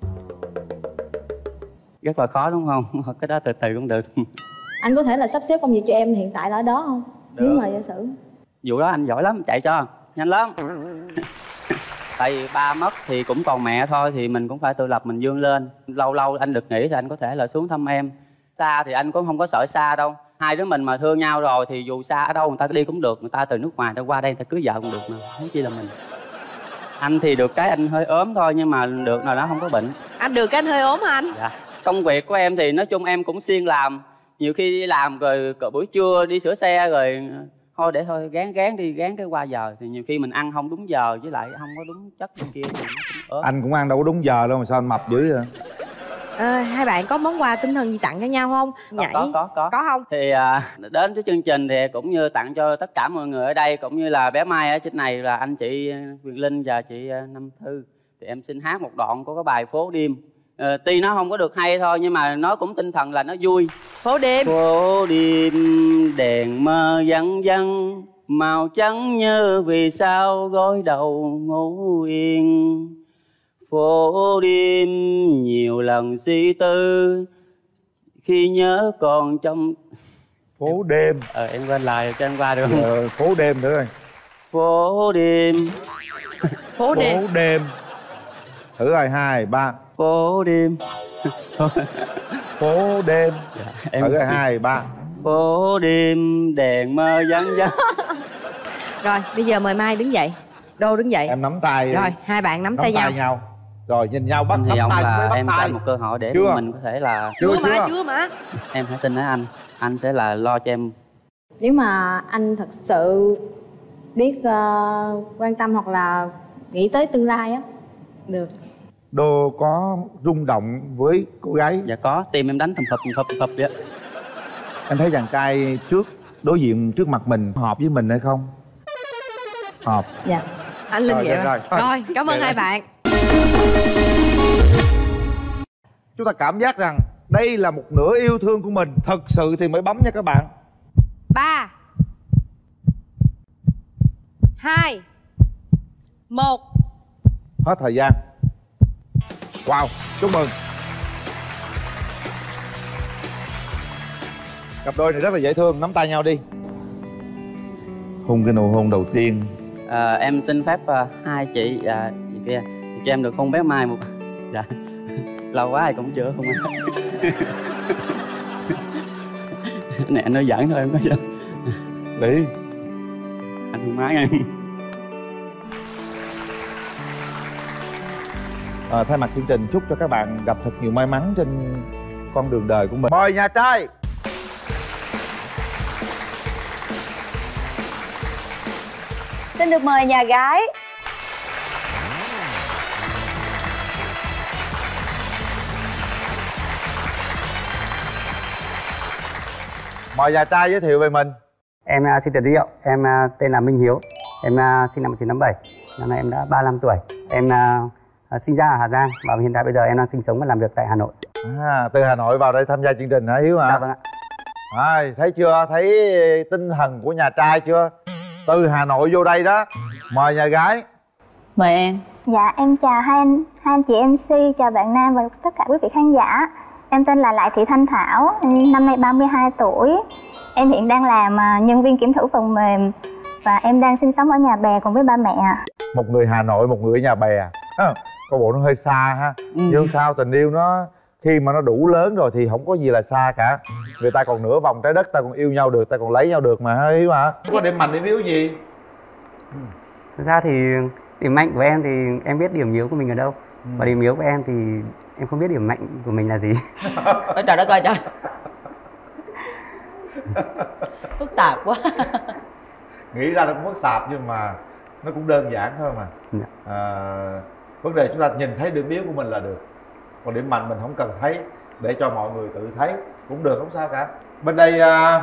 rất là khó đúng không? Cái đó từ từ cũng được. Anh có thể là sắp xếp công việc cho em hiện tại là ở đó không? Được. Nếu mà giả sử Vụ đó anh giỏi lắm, chạy cho nhanh lắm. Tại vì ba mất thì cũng còn mẹ thôi, thì mình cũng phải tự lập mình vươn lên. Lâu lâu anh được nghỉ thì anh có thể là xuống thăm em. Xa thì anh cũng không có sợ xa đâu. Hai đứa mình mà thương nhau rồi thì dù xa ở đâu người ta đi cũng được. Người ta từ nước ngoài ta qua đây người ta cưới vợ cũng được mà. Không chi là mình. Anh thì được cái anh hơi ốm thôi, nhưng mà được nào đó không có bệnh. Anh được cái anh hơi ốm hả anh? Dạ. Công việc của em thì nói chung em cũng siêng làm. Nhiều khi đi làm rồi buổi trưa đi sửa xe rồi thôi để thôi gán đi, gán cái qua giờ. Thì nhiều khi mình ăn không đúng giờ với lại không có đúng chất bên kia thì nó cũng ớt. Anh cũng ăn đâu có đúng giờ đâu mà sao anh mập dữ vậy? Hai bạn có món quà tinh thần gì tặng cho nhau không? Có không? Thì đến cái chương trình thì cũng như tặng cho tất cả mọi người ở đây, cũng như là bé Mai ở trên này là anh chị Quyền Linh và chị Năm Thư. Thì em xin hát một đoạn của cái bài Phố Đêm. Tuy nó không có được hay thôi nhưng mà nó cũng tinh thần là nó vui. Phố đêm. Phố đêm đèn mơ văng văng, màu trắng như vì sao gối đầu ngủ yên. Phố đêm nhiều lần suy tư khi nhớ còn trong. Phố đêm. Em quên lời cho em qua được không? Phố đêm nữa rồi. Phố đêm. Phố đêm. Phố đêm. Thử rồi 2, 3. Phố đêm. Phố đêm. Em thử rồi 2, 3. Phố đêm đèn mơ vắng vắng. Rồi bây giờ mời Mai đứng dậy. Đô đứng dậy. Em nắm tay. Rồi hai bạn nắm tay nhau. Rồi nhìn nhau bắt Hy vọng tay là bắt em tay. cho một cơ hội để mình có thể là Chưa mà. Em hãy tin ở anh sẽ là lo cho em. nếu mà anh thật sự biết quan tâm hoặc là nghĩ tới tương lai á, được. Đô có rung động với cô gái? Dạ có, tim em đánh thầm phập vậy. Anh thấy chàng trai đối diện trước mặt mình hợp với mình hay không? Hợp. Dạ. Anh Linh vậy rồi. Rồi, cảm ơn hai bạn. Chúng ta cảm giác rằng đây là một nửa yêu thương của mình. Thật sự thì mới bấm nha các bạn. 3 2 1. Hết thời gian. Wow, chúc mừng. Cặp đôi này rất là dễ thương, nắm tay nhau đi. Hôn cái nụ hôn đầu tiên. Em xin phép hai chị chị kia thì cho em được hôn bé Mai một. Dạ. Lâu quá ai cũng chưa hôn anh. Nè nó giỡn thôi em nói giỡn. Đi. Anh hôn má em. Thay mặt chương trình chúc cho các bạn gặp thật nhiều may mắn trên con đường đời của mình. Mời nhà trai. Xin được mời nhà gái. Mời nhà trai giới thiệu về mình. Em xin tự giới thiệu, em tên là Minh Hiếu. Em sinh năm 1957. Năm nay em đã 35 tuổi. Em sinh ra ở Hà Giang và hiện tại bây giờ em đang sinh sống và làm việc tại Hà Nội. Từ Hà Nội vào đây tham gia chương trình hả Hiếu hả? Dạ vâng ạ. Thấy chưa? Thấy tinh thần của nhà trai chưa? Từ Hà Nội vô đây đó. Mời nhà gái. Mời em. Dạ, em chào hai anh chị MC, chào bạn Nam và tất cả quý vị khán giả. Em tên là Lại Thị Thanh Thảo, năm nay 32 tuổi. Em hiện đang làm nhân viên kiểm thử phần mềm và em đang sinh sống ở Nhà Bè cùng với ba mẹ. Một người Hà Nội, một người ở Nhà Bè. Có bộ nó hơi xa ha. Nhưng không sao, tình yêu nó khi mà nó đủ lớn rồi thì không có gì là xa cả. Người ta còn nửa vòng trái đất, ta còn yêu nhau được, ta còn lấy nhau được mà, Hiếu hả? Có điểm mạnh điểm yếu gì? Thực ra thì điểm mạnh của em thì em biết điểm yếu của mình ở đâu. Và điểm yếu của em thì em không biết điểm mạnh của mình là gì. Ôi trời đất ơi trời. Phức tạp quá. Nghĩ ra nó cũng phức tạp nhưng mà nó cũng đơn giản thôi mà. Vấn đề chúng ta nhìn thấy điểm yếu của mình là được. Còn điểm mạnh mình không cần thấy, để cho mọi người tự thấy cũng được, không sao cả. Bên đây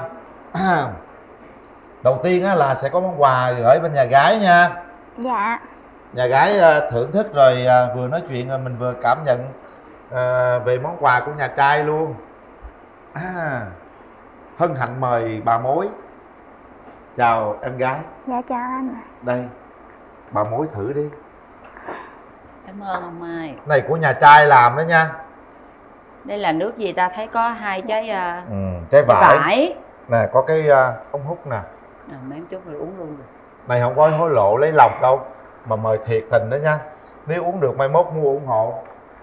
đầu tiên là sẽ có món quà gửi bên nhà gái nha. Dạ. Nhà gái thưởng thức rồi vừa nói chuyện rồi mình vừa cảm nhận về món quà của nhà trai luôn. Hân hạnh mời bà mối. Chào em gái. Dạ chào anh. Đây, bà mối thử đi. Cảm ơn ông Mai. Này của nhà trai làm đó nha. Đây là nước gì ta, thấy có hai trái trái vải. Nè có cái ống hút nè. Mấy chút rồi uống luôn rồi. Này không có hối lộ lấy lòng đâu, mà mời thiệt tình đó nha. Nếu uống được mai mốt mua ủng hộ.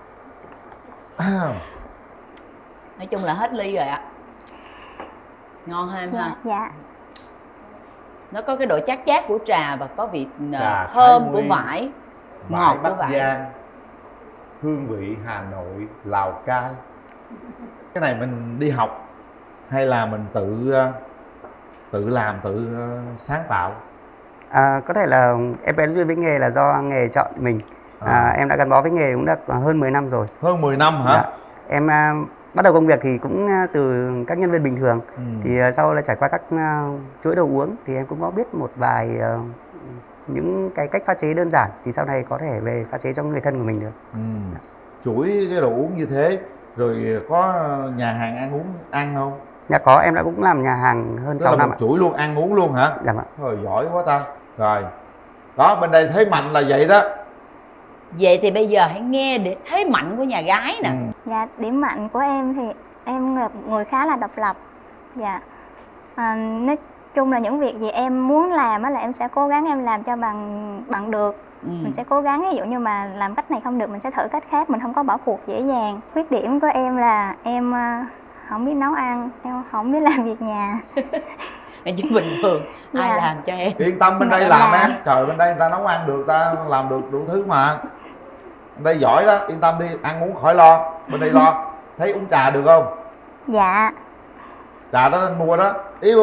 Nói chung là hết ly rồi ạ. Ngon ha em ha? Dạ. Nó có cái độ chát chát của trà và có vị thơm của vải, ngọt của vải. Giang, hương vị Hà Nội, Lào Cai. Cái này mình đi học hay là mình tự làm, tự sáng tạo? Có thể là em bén duyên với nghề là do nghề chọn mình. Em đã gắn bó với nghề cũng đã hơn 10 năm rồi. Hơn 10 năm hả? Dạ. Em bắt đầu công việc thì cũng từ các nhân viên bình thường. Thì sau là trải qua các chuỗi đồ uống thì em cũng có biết một vài những cái cách pha chế đơn giản, thì sau này có thể về pha chế cho người thân của mình được. Chuỗi cái đồ uống như thế rồi có nhà hàng ăn uống ăn không? Dạ có, em đã cũng làm nhà hàng hơn 6 năm ạ. Chuỗi luôn, ăn uống luôn hả? Dạ vâng. Rồi giỏi quá ta. Rồi đó, bên đây thế mạnh là vậy đó. Vậy thì bây giờ hãy nghe để thế mạnh của nhà gái nè. Dạ, điểm mạnh của em thì em là người khá là độc lập. Dạ. Nói chung là những việc gì em muốn làm là em sẽ cố gắng em làm cho bằng được. Mình sẽ cố gắng, ví dụ như mà làm cách này không được mình sẽ thử cách khác, mình không có bỏ cuộc dễ dàng. Khuyết điểm của em là em không biết nấu ăn, em không biết làm việc nhà. Chứ bình thường ai làm cho em. Yên tâm, bên đây làm em. Trời, bên đây người ta nấu ăn được, ta làm được đủ thứ mà. Bên đây giỏi đó, yên tâm đi, ăn uống khỏi lo. Bên đây lo. Thấy uống trà được không? Dạ. Trà đó anh mua đó, Yếu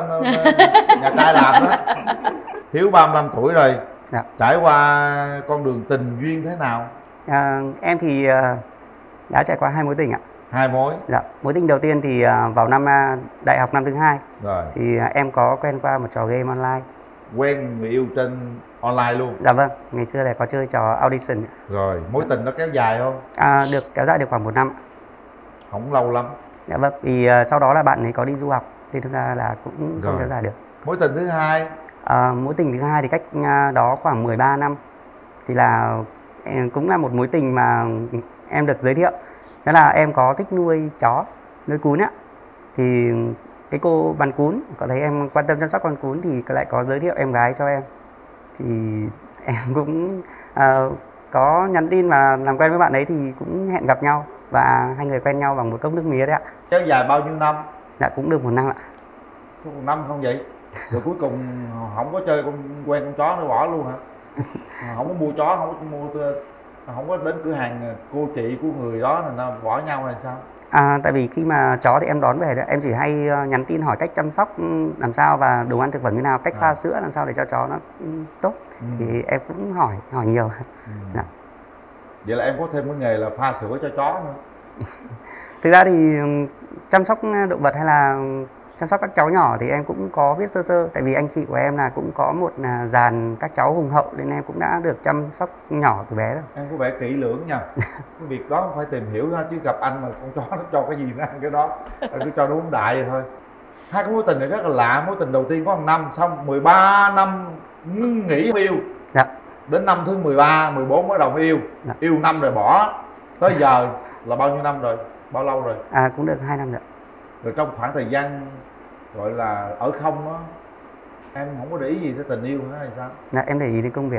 nhà trai làm đó. Hiếu 35 tuổi rồi. Dạ. Trải qua con đường tình duyên thế nào? Em thì đã trải qua 2 mối tình ạ. 2 mối? Dạ. Mối tình đầu tiên thì vào năm đại học năm thứ 2. Rồi. Thì em có quen qua một trò game online. Quen người yêu trên online luôn? Dạ vâng, ngày xưa là có chơi trò audition. Rồi, mối tình nó kéo dài không? Được kéo dài được khoảng 1 năm. Không lâu lắm. Dạ vâng, vì sau đó là bạn ấy có đi du học thì thực ra là cũng không kéo dài được. Mối tình thứ hai? Mối tình thứ hai thì cách đó khoảng 13 năm. Thì là cũng là một mối tình mà em được giới thiệu. Đó là em có thích nuôi chó, nuôi cún á. Thì cái cô bán cún có thấy em quan tâm chăm sóc con cún thì lại có giới thiệu em gái cho em. Thì em cũng có nhắn tin và làm quen với bạn ấy thì cũng hẹn gặp nhau. Và hai người quen nhau bằng một cốc nước mía đấy ạ. Kéo dài bao nhiêu năm? Dạ cũng được 1 năm ạ. Sao 1 năm không vậy? Rồi cuối cùng không có chơi quen con chó nữa, bỏ luôn hả? Không có mua chó, không có đến cửa hàng cô chị của người đó là nó bỏ nhau hay sao? Tại vì khi mà chó thì em đón về em chỉ hay nhắn tin hỏi cách chăm sóc làm sao và đồ ăn thực phẩm như nào, cách pha sữa làm sao để cho chó nó tốt. Thì em cũng hỏi nhiều. Dạ. Vậy là em có thêm cái nghề là pha sữa cho chó nữa? Thực ra thì chăm sóc động vật hay là chăm sóc các cháu nhỏ thì em cũng có biết sơ sơ. Tại vì anh chị của em là cũng có một dàn các cháu hùng hậu nên em cũng đã được chăm sóc nhỏ từ bé rồi. Em có vẻ kỹ lưỡng nha. Cái việc đó không phải tìm hiểu ha, chứ gặp anh mà con chó nó cho cái gì nó ăn cái đó, anh cứ cho nó uống đại vậy thôi. Hai cái mối tình này rất là lạ. Mối tình đầu tiên có 1 năm, xong 13 năm ngưng nghỉ yêu. Dạ. Đến năm thứ 13, 14 mới đồng yêu. Yêu năm rồi bỏ. Tới giờ là bao nhiêu năm rồi? Bao lâu rồi? Cũng được 2 năm rồi. Rồi trong khoảng thời gian gọi là ở không đó, em không có để ý gì tới tình yêu nữa hay sao? Em để ý đến công việc.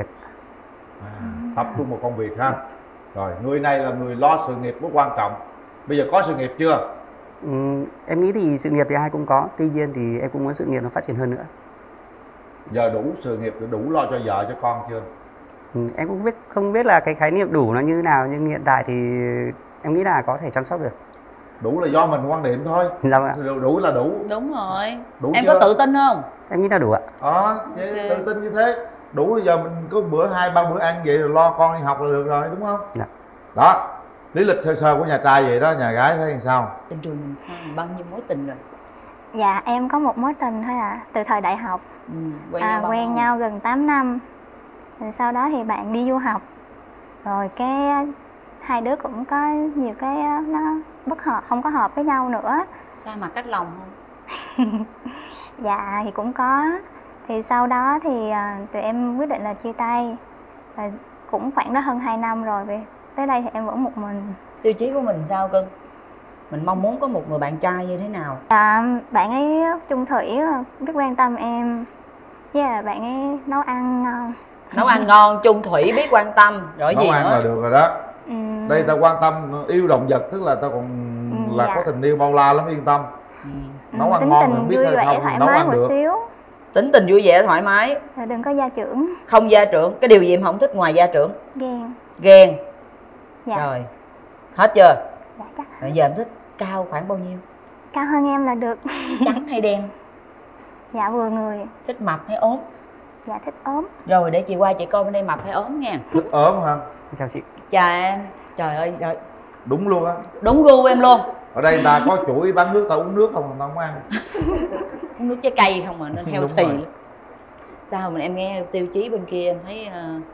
Tập trung vào công việc ha. Rồi, người này là người lo sự nghiệp rất quan trọng. Bây giờ có sự nghiệp chưa? Em nghĩ thì sự nghiệp thì ai cũng có. Tuy nhiên thì em cũng muốn sự nghiệp nó phát triển hơn nữa. Giờ đủ sự nghiệp, đủ lo cho vợ cho con chưa? Em cũng không biết là cái khái niệm đủ nó như thế nào. Nhưng hiện tại thì em nghĩ là có thể chăm sóc được. Đủ là do mình quan điểm thôi. Đủ là đủ. Đúng rồi. Đủ em chưa? có tự tin không? Em nghĩ là đủ ạ. Okay. Tự tin như thế. Đủ bây giờ mình có bữa 2-3 bữa ăn vậy rồi lo con đi học là được rồi, đúng không? Đó. Lý lịch sơ sơ của nhà trai vậy đó, nhà gái thấy làm sao? Tình trường mình sao? Bao nhiêu mối tình rồi? Dạ em có một mối tình thôi ạ. Từ thời đại học. Quen nhau gần 8 năm. Rồi sau đó thì bạn đi du học. Rồi cái hai đứa cũng có nhiều cái nó bất hợp, không có hợp với nhau nữa. Sao mà cách lòng không? Dạ thì cũng có. Thì sau đó thì tụi em quyết định là chia tay. Rồi cũng khoảng đó hơn 2 năm rồi. Tới đây thì em vẫn một mình. Tiêu chí của mình sao cưng? Mình mong muốn có một người bạn trai như thế nào? Bạn ấy chung thủy, biết quan tâm em. Với là bạn ấy nấu ăn ngon. Nấu ăn ngon, chung thủy, biết quan tâm. Rồi nấu gì ăn nữa? là được rồi đó. Đây ta quan tâm yêu động vật, tức là ta còn là có tình yêu bao la lắm, yên tâm. Nấu ăn ngon thì biết hay không, nấu ăn được. Xíu. Tính tình vui vẻ thoải mái. Đừng có gia trưởng. Không gia trưởng. Cái điều gì em không thích ngoài gia trưởng? Ghen. Ghen. Dạ. Rồi. Hết chưa? Dạ chắc. Rồi giờ em thích cao khoảng bao nhiêu? Cao hơn em là được. Trắng hay đen? Dạ vừa người. Thích mập hay ốm? Dạ thích ốm. Rồi để chị qua chị coi bên đây mập hay ốm nha. Thích ốm hả? Chào chị. Chào em. Trời ơi rồi. Đúng luôn á. Đúng gu em luôn. Ở đây người ta có chuỗi bán nước, tao uống nước không, tao không ăn. Uống nước trái cây không mà nên healthy lắm. Rồi. Sao mà em nghe tiêu chí bên kia em thấy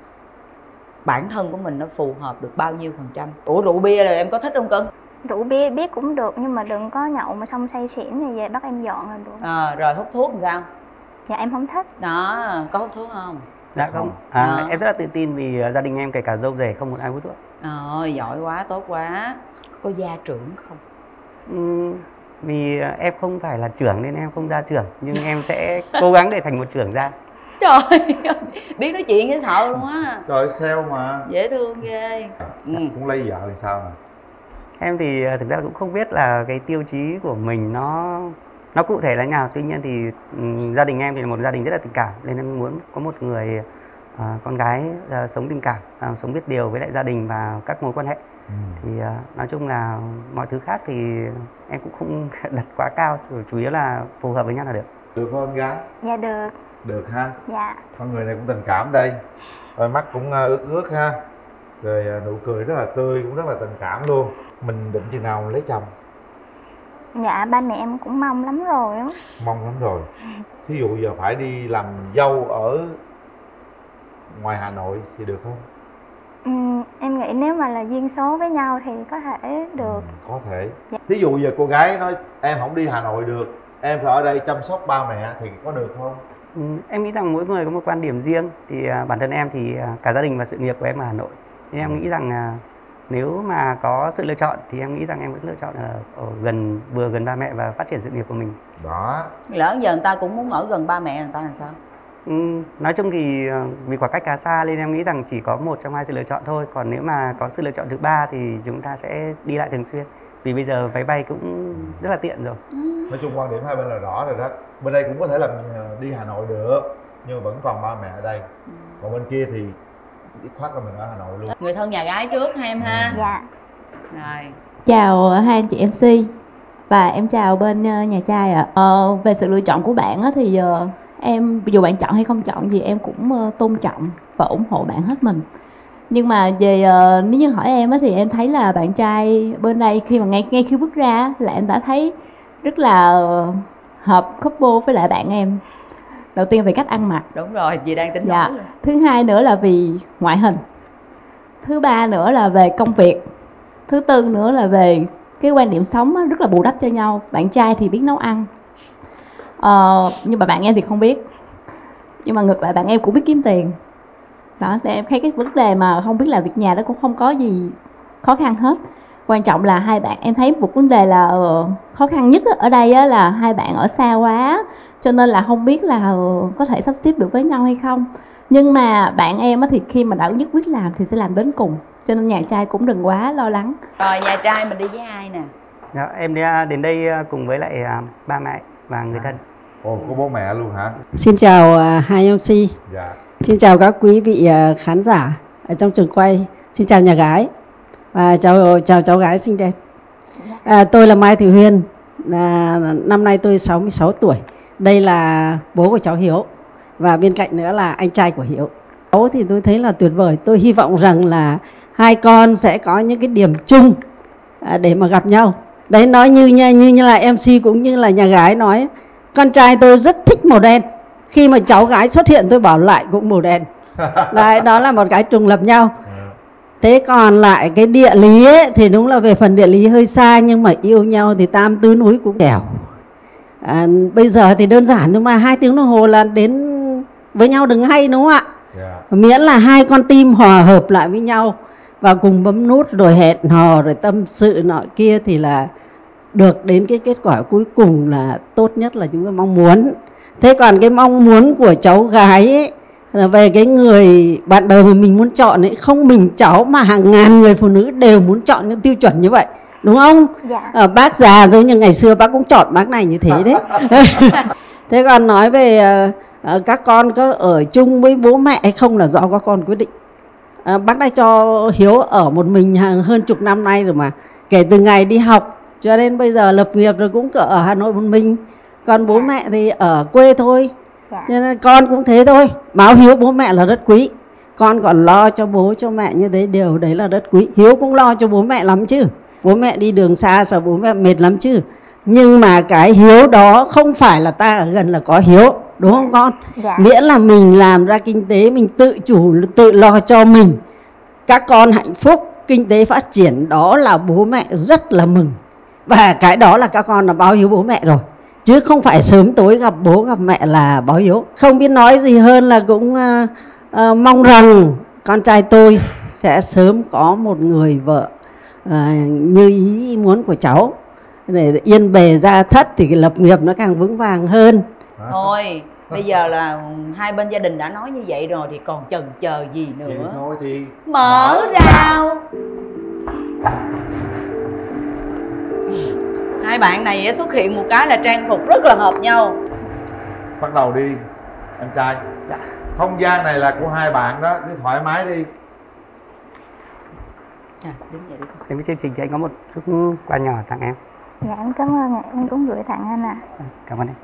bản thân của mình nó phù hợp được bao nhiêu %? Ủa rượu bia rồi em có thích không cưng? Rượu bia biết cũng được nhưng mà đừng có nhậu mà xong say xỉn thì về bắt em dọn là được. Rồi hút thuốc làm sao? Dạ em không thích. Đó, có hút thuốc không? Dạ không. Em rất là tự tin vì gia đình em kể cả dâu rể không một ai hút thuốc. Giỏi quá, tốt quá. Có gia trưởng không? Vì em không phải là trưởng nên em không ra trưởng. Nhưng em sẽ cố gắng để thành một trưởng ra. Trời ơi, biết nói chuyện cái sợ luôn á. Trời ơi, sale mà. Dễ thương ghê. Cũng lấy vợ thì sao nè? Em thì thực ra cũng không biết là cái tiêu chí của mình nó cụ thể là nào. Tuy nhiên thì gia đình em thì là một gia đình rất là tình cảm. Nên em muốn có một người con gái sống tình cảm, sống biết điều với lại gia đình và các mối quan hệ. Thì nói chung là mọi thứ khác thì em cũng không đặt quá cao, chủ yếu là phù hợp với nhau là được. Được không con gái? Dạ được. Được ha. Dạ. Con người này cũng tình cảm đây. Rồi mắt cũng ướt ướt ha. Rồi nụ cười rất là tươi, cũng rất là tình cảm luôn. Mình định chừng nào lấy chồng? Dạ ba mẹ em cũng mong lắm rồi á. Mong lắm rồi. Thí dụ giờ phải đi làm dâu ở ngoài Hà Nội thì được không? Em nghĩ nếu mà là duyên số với nhau thì có thể được. Có thể. Dạ. Thí dụ giờ cô gái nói em không đi Hà Nội được, em phải ở đây chăm sóc ba mẹ thì có được không? Em nghĩ rằng mỗi người có một quan điểm riêng. Thì bản thân em thì cả gia đình và sự nghiệp của em ở Hà Nội. Nên em nghĩ rằng nếu mà có sự lựa chọn thì em nghĩ rằng em vẫn lựa chọn ở vừa gần ba mẹ và phát triển sự nghiệp của mình. Đó. Lỡ giờ người ta cũng muốn ở gần ba mẹ người ta làm sao? Nói chung thì vì khoảng cách khá xa nên em nghĩ rằng chỉ có một trong hai sự lựa chọn thôi. Còn nếu mà có sự lựa chọn thứ ba thì chúng ta sẽ đi lại thường xuyên. Vì bây giờ máy bay cũng rất là tiện rồi. Nói chung quan điểm hai bên là rõ rồi đó. Bên đây cũng có thể là đi Hà Nội được, nhưng mà vẫn còn ba mẹ ở đây. Còn bên kia thì dứt khoát là mình ở Hà Nội luôn. Người thân nhà gái trước ha em ha. Dạ. Rồi. Chào hai anh chị MC và em chào bên nhà trai ạ. Về sự lựa chọn của bạn thì em dù bạn chọn hay không chọn gì em cũng tôn trọng và ủng hộ bạn hết mình. Nhưng mà về nếu như hỏi em thì em thấy là bạn trai bên đây khi mà ngay khi bước ra là em đã thấy rất là hợp couple với lại bạn em. Đầu tiên về cách ăn mặc. Đúng rồi, chị đang tính dạ. nói. Thứ hai nữa là vì ngoại hình. Thứ ba nữa là về công việc. Thứ tư nữa là về cái quan điểm sống rất là bù đắp cho nhau. Bạn trai thì biết nấu ăn, nhưng mà bạn em thì không biết. Nhưng mà ngược lại bạn em cũng biết kiếm tiền. Đó, thì em thấy cái vấn đề mà không biết làm việc nhà đó cũng không có gì khó khăn hết. Quan trọng là hai bạn, em thấy một vấn đề là khó khăn nhất ở đây là hai bạn ở xa quá, cho nên là không biết là có thể sắp xếp được với nhau hay không. Nhưng mà bạn em thì khi mà đã nhất quyết làm thì sẽ làm đến cùng, cho nên nhà trai cũng đừng quá lo lắng. Rồi nhà trai mình đi với ai nè? Dạ, em đến đây cùng với lại ba mẹ và người thân. Ồ, có bố mẹ luôn hả? Xin chào hai MC. Dạ. Xin chào các quý vị khán giả ở trong trường quay. Xin chào nhà gái và chào cháu gái xinh đẹp. Tôi là Mai Thị Huyền. Năm nay tôi 66 tuổi. Đây là bố của cháu Hiếu và bên cạnh nữa là anh trai của Hiếu. Cháu thì tôi thấy là tuyệt vời. Tôi hy vọng rằng là hai con sẽ có những cái điểm chung để mà gặp nhau. Đấy, nói như là MC cũng như là nhà gái nói, con trai tôi rất thích màu đen. Khi mà cháu gái xuất hiện tôi bảo lại cũng màu đen. Đấy, đó là một cái trùng lập nhau. Thế còn lại cái địa lý ấy, thì đúng là về phần địa lý hơi xa, nhưng mà yêu nhau thì tam tứ núi cũng đèo. Bây giờ thì đơn giản, nhưng mà 2 tiếng đồng hồ là đến với nhau đừng hay, đúng không ạ? Miễn là hai con tim hòa hợp lại với nhau và cùng bấm nút rồi hẹn hò rồi tâm sự nọ kia thì là được đến cái kết quả cuối cùng là tốt nhất là chúng tôi mong muốn. Thế còn cái mong muốn của cháu gái ấy, là về cái người bạn đời mà mình muốn chọn ấy, không mình cháu mà hàng ngàn người phụ nữ đều muốn chọn những tiêu chuẩn như vậy, đúng không? Dạ. Bác già giống như ngày xưa bác cũng chọn bác này như thế đấy. Thế còn nói về các con có ở chung với bố mẹ hay không là do các con quyết định. Bác đã cho Hiếu ở một mình hơn chục năm nay rồi mà, kể từ ngày đi học cho đến bây giờ lập nghiệp rồi cũng ở Hà Nội một mình. Còn bố mẹ thì ở quê thôi. Cho nên con cũng thế thôi. Báo hiếu bố mẹ là rất quý. Con còn lo cho bố cho mẹ như thế, điều đấy là rất quý. Hiếu cũng lo cho bố mẹ lắm chứ. Bố mẹ đi đường xa sợ bố mẹ mệt lắm chứ. Nhưng mà cái hiếu đó không phải là ta ở gần là có hiếu, đúng không con? Dạ. Miễn là mình làm ra kinh tế, mình tự chủ, tự lo cho mình, các con hạnh phúc, kinh tế phát triển, đó là bố mẹ rất là mừng. Và cái đó là các con là báo hiếu bố mẹ rồi, chứ không phải sớm tối gặp bố gặp mẹ là báo hiếu. Không biết nói gì hơn là cũng mong rằng con trai tôi sẽ sớm có một người vợ như ý muốn của cháu, để yên bề gia thất thì cái lập nghiệp nó càng vững vàng hơn. Thôi bây giờ là hai bên gia đình đã nói như vậy rồi thì còn chần chờ gì nữa. Vậy thôi thì mở rào. Hai bạn này xuất hiện một cái là trang phục rất là hợp nhau. Bắt đầu đi em trai. Dạ. Không gian này là của hai bạn đó, cứ thoải mái đi. Đến với chương trình thì anh có một chút quà nhỏ tặng em. Dạ em cảm ơn ạ, em cũng gửi tặng anh ạ. Cảm ơn em.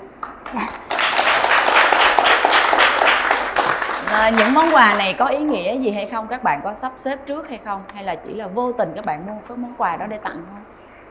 Những món quà này có ý nghĩa gì hay không? Các bạn có sắp xếp trước hay không? Hay là chỉ là vô tình các bạn mua cái món quà đó để tặng thôi?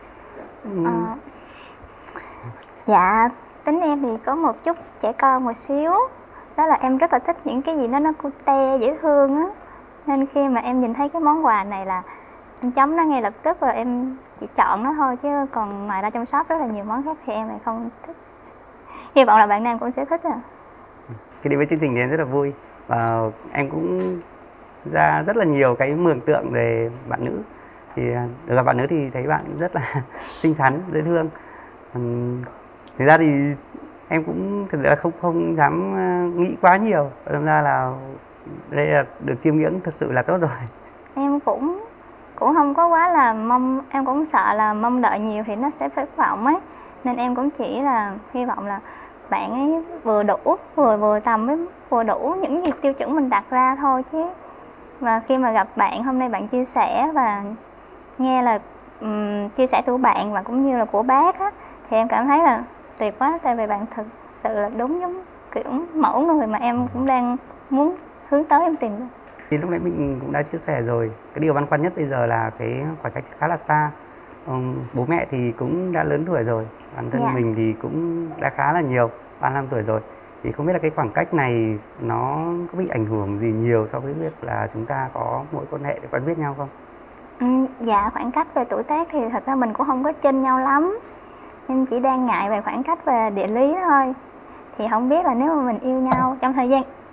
Dạ, tính em thì có một chút trẻ con một xíu. Đó là em rất là thích những cái gì nó cute, dễ thương á. Nên khi mà em nhìn thấy cái món quà này là em chấm nó ngay lập tức và em chỉ chọn nó thôi. Chứ còn ngoài ra trong shop rất là nhiều món khác thì em lại không thích. Hy vọng là bạn nam cũng sẽ thích à. Khi đi với chương trình thì em rất là vui. Và em cũng ra rất là nhiều cái mường tượng về bạn nữ. Thì được gặp bạn nữ thì thấy bạn rất là xinh xắn, dễ thương. Thực ra thì em cũng thực ra không dám nghĩ quá nhiều. Thực ra là đây là được chiêm ngưỡng thật sự là tốt rồi. Em cũng không có quá là mong, em cũng sợ là mong đợi nhiều thì nó sẽ thất vọng ấy. Nên em cũng chỉ là hy vọng là bạn ấy vừa đủ, vừa tầm với vừa đủ những gì tiêu chuẩn mình đặt ra thôi chứ. Và khi mà gặp bạn hôm nay bạn chia sẻ và nghe là chia sẻ của bạn và cũng như là của bác á, thì em cảm thấy là tuyệt quá. Tại vì bạn thực sự là đúng giống kiểu mẫu người mà em cũng đang muốn hướng tới, em tìm được. Thì lúc nãy mình cũng đã chia sẻ rồi, cái điều băn khoăn nhất bây giờ là cái khoảng cách khá là xa. Bố mẹ thì cũng đã lớn tuổi rồi, bản thân mình thì cũng đã khá là nhiều, 35 tuổi rồi. Thì không biết là cái khoảng cách này nó có bị ảnh hưởng gì nhiều so với việc là chúng ta có mối quan hệ để quen biết nhau không? Dạ, khoảng cách về tuổi tác thì thật ra mình cũng không có chênh nhau lắm. Nhưng chỉ đang ngại về khoảng cách về địa lý thôi. Thì không biết là nếu mà mình yêu nhau trong thời gian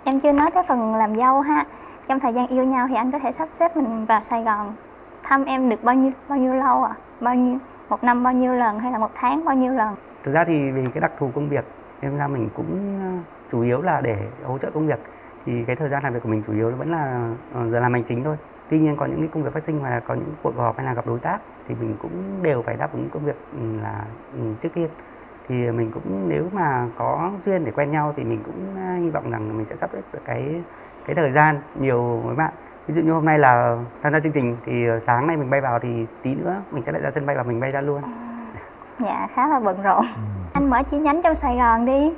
em chưa nói tới phần làm dâu ha. Trong thời gian yêu nhau thì anh có thể sắp xếp mình vào Sài Gòn thăm em được bao nhiêu lâu ạ? Một năm bao nhiêu lần hay là một tháng bao nhiêu lần? Thực ra thì vì cái đặc thù công việc nên ra mình cũng chủ yếu là để hỗ trợ công việc, thì cái thời gian làm việc của mình chủ yếu vẫn là giờ làm hành chính thôi. Tuy nhiên có những cái công việc phát sinh hoặc là có những cuộc họp hay là gặp đối tác thì mình cũng đều phải đáp ứng công việc là trước tiên. Thì mình cũng nếu mà có duyên để quen nhau thì mình cũng hy vọng rằng mình sẽ sắp xếp được cái thời gian nhiều với bạn. Ví dụ như hôm nay là tham gia chương trình thì sáng nay mình bay vào thì tí nữa mình sẽ lại ra sân bay và mình bay ra luôn. Dạ, khá là bận rộn. Anh mở chi nhánh trong Sài Gòn đi.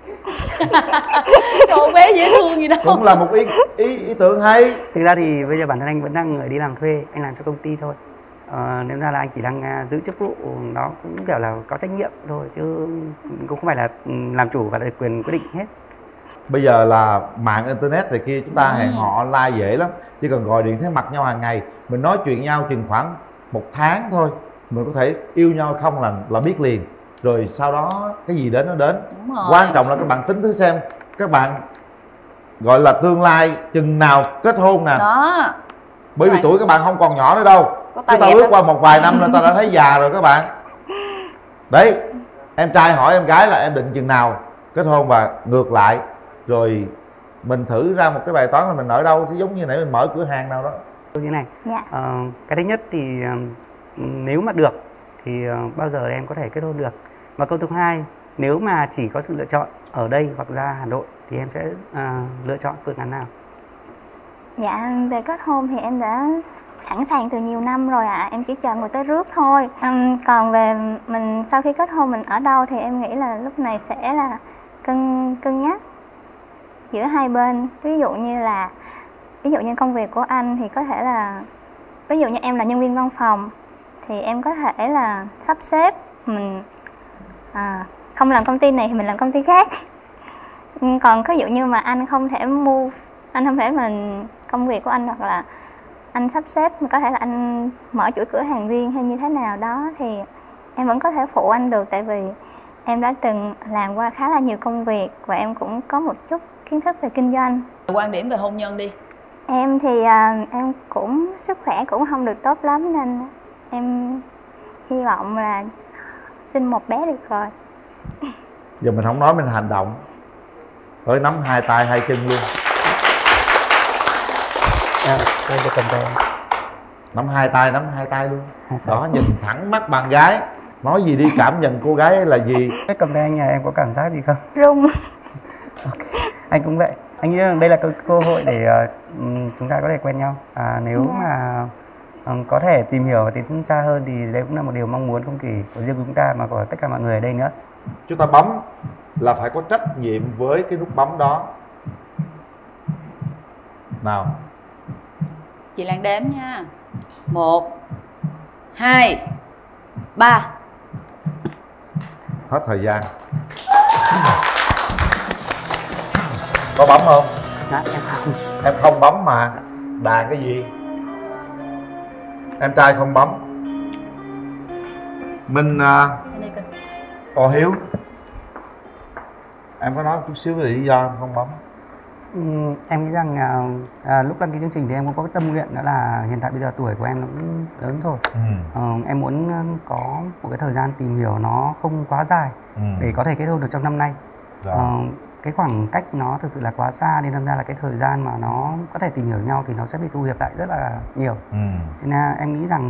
Cậu bé dễ thương gì đâu. Cũng là một ý tưởng hay. Thực ra thì bây giờ bản thân anh vẫn đang người đi làm thuê, anh làm cho công ty thôi. Nếu ra là anh chỉ đang giữ chức vụ, nó cũng kiểu là có trách nhiệm thôi chứ cũng không phải là làm chủ và được quyền quyết định hết. Bây giờ là mạng internet này kia, chúng ta hẹn hò online dễ lắm, chỉ cần gọi điện thấy mặt nhau hàng ngày, mình nói chuyện nhau chừng khoảng 1 tháng thôi, mình có thể yêu nhau không là biết liền. Rồi sau đó cái gì đến nó đến. Quan trọng là các bạn tính thử xem các bạn gọi là tương lai chừng nào kết hôn nè. Đó. Bởi vì tuổi các bạn không còn nhỏ nữa đâu. Chúng ta bước qua một vài năm là ta đã thấy già rồi các bạn. Đấy, em trai hỏi em gái là em định chừng nào kết hôn và ngược lại. Rồi mình thử ra một cái bài toán là mình ở đâu, thì giống như nãy mình mở cửa hàng nào đó. Như này, dạ. Cái thứ nhất thì nếu mà được thì bao giờ em có thể kết hôn được. Và câu thứ hai, nếu mà chỉ có sự lựa chọn ở đây hoặc ra Hà Nội thì em sẽ lựa chọn phương án nào? Dạ, về kết hôn thì em đã sẵn sàng từ nhiều năm rồi ạ. Em chỉ chờ người tới rước thôi. Còn về mình sau khi kết hôn mình ở đâu thì em nghĩ là lúc này sẽ là cân nhắc giữa hai bên. Ví dụ như công việc của anh thì có thể là, ví dụ như em là nhân viên văn phòng thì em có thể là sắp xếp mình không làm công ty này thì mình làm công ty khác. Còn ví dụ như mà anh không thể mình công việc của anh hoặc là anh sắp xếp, có thể là anh mở chuỗi cửa hàng riêng hay như thế nào đó thì em vẫn có thể phụ anh được, tại vì em đã từng làm qua khá là nhiều công việc và em cũng có một chút kiến thức về kinh doanh. Quan điểm về hôn nhân đi. Em thì em cũng sức khỏe cũng không được tốt lắm nên em hy vọng là sinh một bé được rồi. Giờ mình không nói, mình hành động. Tới nắm 2 tay 2 chân luôn. Đây cho cầm tay. Nắm 2 tay luôn. Đó, nhìn thẳng mắt bạn gái. Nói gì đi, cảm nhận cô gái là gì? Cái cầm tay anh nhà em có cảm giác gì không? Rung. Okay. Anh cũng vậy. Anh nghĩ rằng đây là cơ hội để chúng ta có thể quen nhau. Nếu mà có thể tìm hiểu và tiến xa hơn thì đây cũng là một điều mong muốn không chỉ của riêng chúng ta mà của tất cả mọi người ở đây nữa. Chúng ta bấm là phải có trách nhiệm với cái nút bấm đó. Nào. Chị Lan đếm nha. 1 2 3. Hết thời gian. Có bấm không? Đó, em không. Em không bấm mà. Đàn cái gì? Em trai không bấm. Mình Hiếu, em có nói một chút xíu về lý do em không bấm. Em nghĩ rằng lúc đăng ký chương trình thì em cũng có cái tâm nguyện, đó là hiện tại bây giờ tuổi của em nó cũng lớn rồi. Em muốn có một cái thời gian tìm hiểu nó không quá dài để có thể kết hôn được trong năm nay. Cái khoảng cách nó thực sự là quá xa nên ra là cái thời gian mà nó có thể tìm hiểu nhau thì nó sẽ bị thu hẹp lại rất là nhiều. Nên là em nghĩ rằng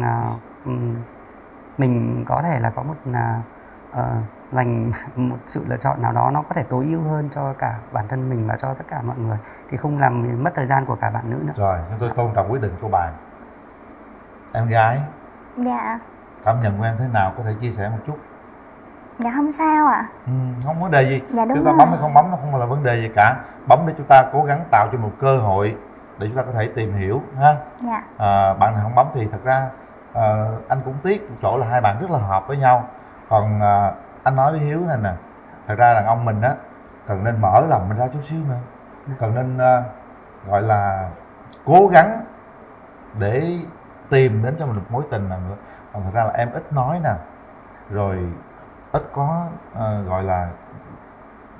mình có thể là có một dành một sự lựa chọn nào đó nó có thể tối ưu hơn cho cả bản thân mình và cho tất cả mọi người, thì không làm mất thời gian của cả bạn nữ nữa. Rồi, tôi tôn trọng quyết định của bạn. Em gái. Dạ. Cảm nhận của em thế nào, có thể chia sẻ một chút? Dạ không sao ạ. Không vấn đề gì. Dạ, đúng chúng ta rồi. bấm hay không bấm nó không là vấn đề gì cả. Bấm để chúng ta cố gắng tạo cho một cơ hội để chúng ta có thể tìm hiểu ha. Dạ. Bạn nào không bấm thì thật ra anh cũng tiếc một chỗ là hai bạn rất là hợp với nhau. Còn anh nói với Hiếu này nè, thật ra đàn ông mình á cần nên mở lòng mình ra chút xíu nữa, cần nên gọi là cố gắng để tìm đến cho mình một mối tình nào nữa. Còn thật ra là em ít nói nè, rồi ít có gọi là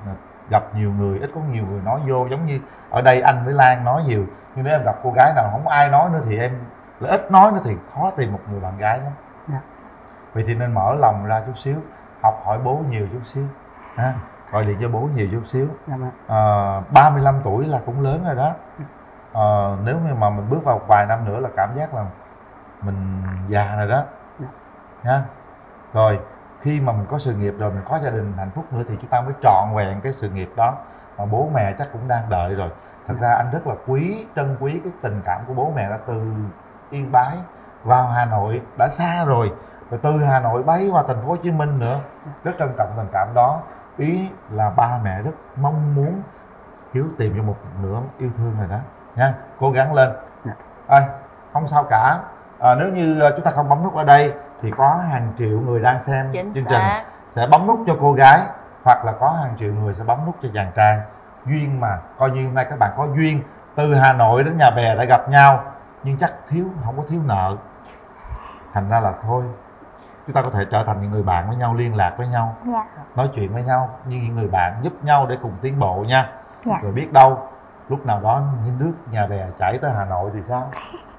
gặp nhiều người, ít có nhiều người nói vô. Giống như ở đây anh với Lan nói nhiều, nhưng nếu em gặp cô gái nào không ai nói nữa thì em lại ít nói nữa thì khó tìm một người bạn gái lắm. Dạ. Vậy thì nên mở lòng ra chút xíu, học hỏi bố nhiều chút xíu ha, gọi điện cho bố nhiều chút xíu. 35 tuổi là cũng lớn rồi đó. Nếu như mà mình bước vào vài năm nữa là cảm giác là mình già rồi đó nha. Rồi khi mà mình có sự nghiệp rồi, mình có gia đình hạnh phúc nữa thì chúng ta mới trọn vẹn cái sự nghiệp đó, mà bố mẹ chắc cũng đang đợi rồi. Thật ra anh rất là trân quý cái tình cảm của bố mẹ đã từ Yên Bái vào Hà Nội, đã xa rồi từ Hà Nội bay qua thành phố Hồ Chí Minh nữa. Rất trân trọng tình cảm đó. Ý là ba mẹ rất mong muốn Hiếu tìm cho một nửa yêu thương này đó nha, cố gắng lên. Không sao cả. Nếu như chúng ta không bấm nút ở đây thì có hàng triệu người đang xem chương trình sẽ bấm nút cho cô gái, hoặc là có hàng triệu người sẽ bấm nút cho chàng trai. Duyên mà, coi như hôm nay các bạn có duyên từ Hà Nội đến Nhà Bè đã gặp nhau, nhưng chắc không có thiếu nợ, thành ra là thôi chúng ta có thể trở thành những người bạn với nhau, liên lạc với nhau, nói chuyện với nhau như những người bạn, giúp nhau để cùng tiến bộ nha. Rồi biết đâu lúc nào đó những nước Nhà Bè chảy tới Hà Nội thì sao?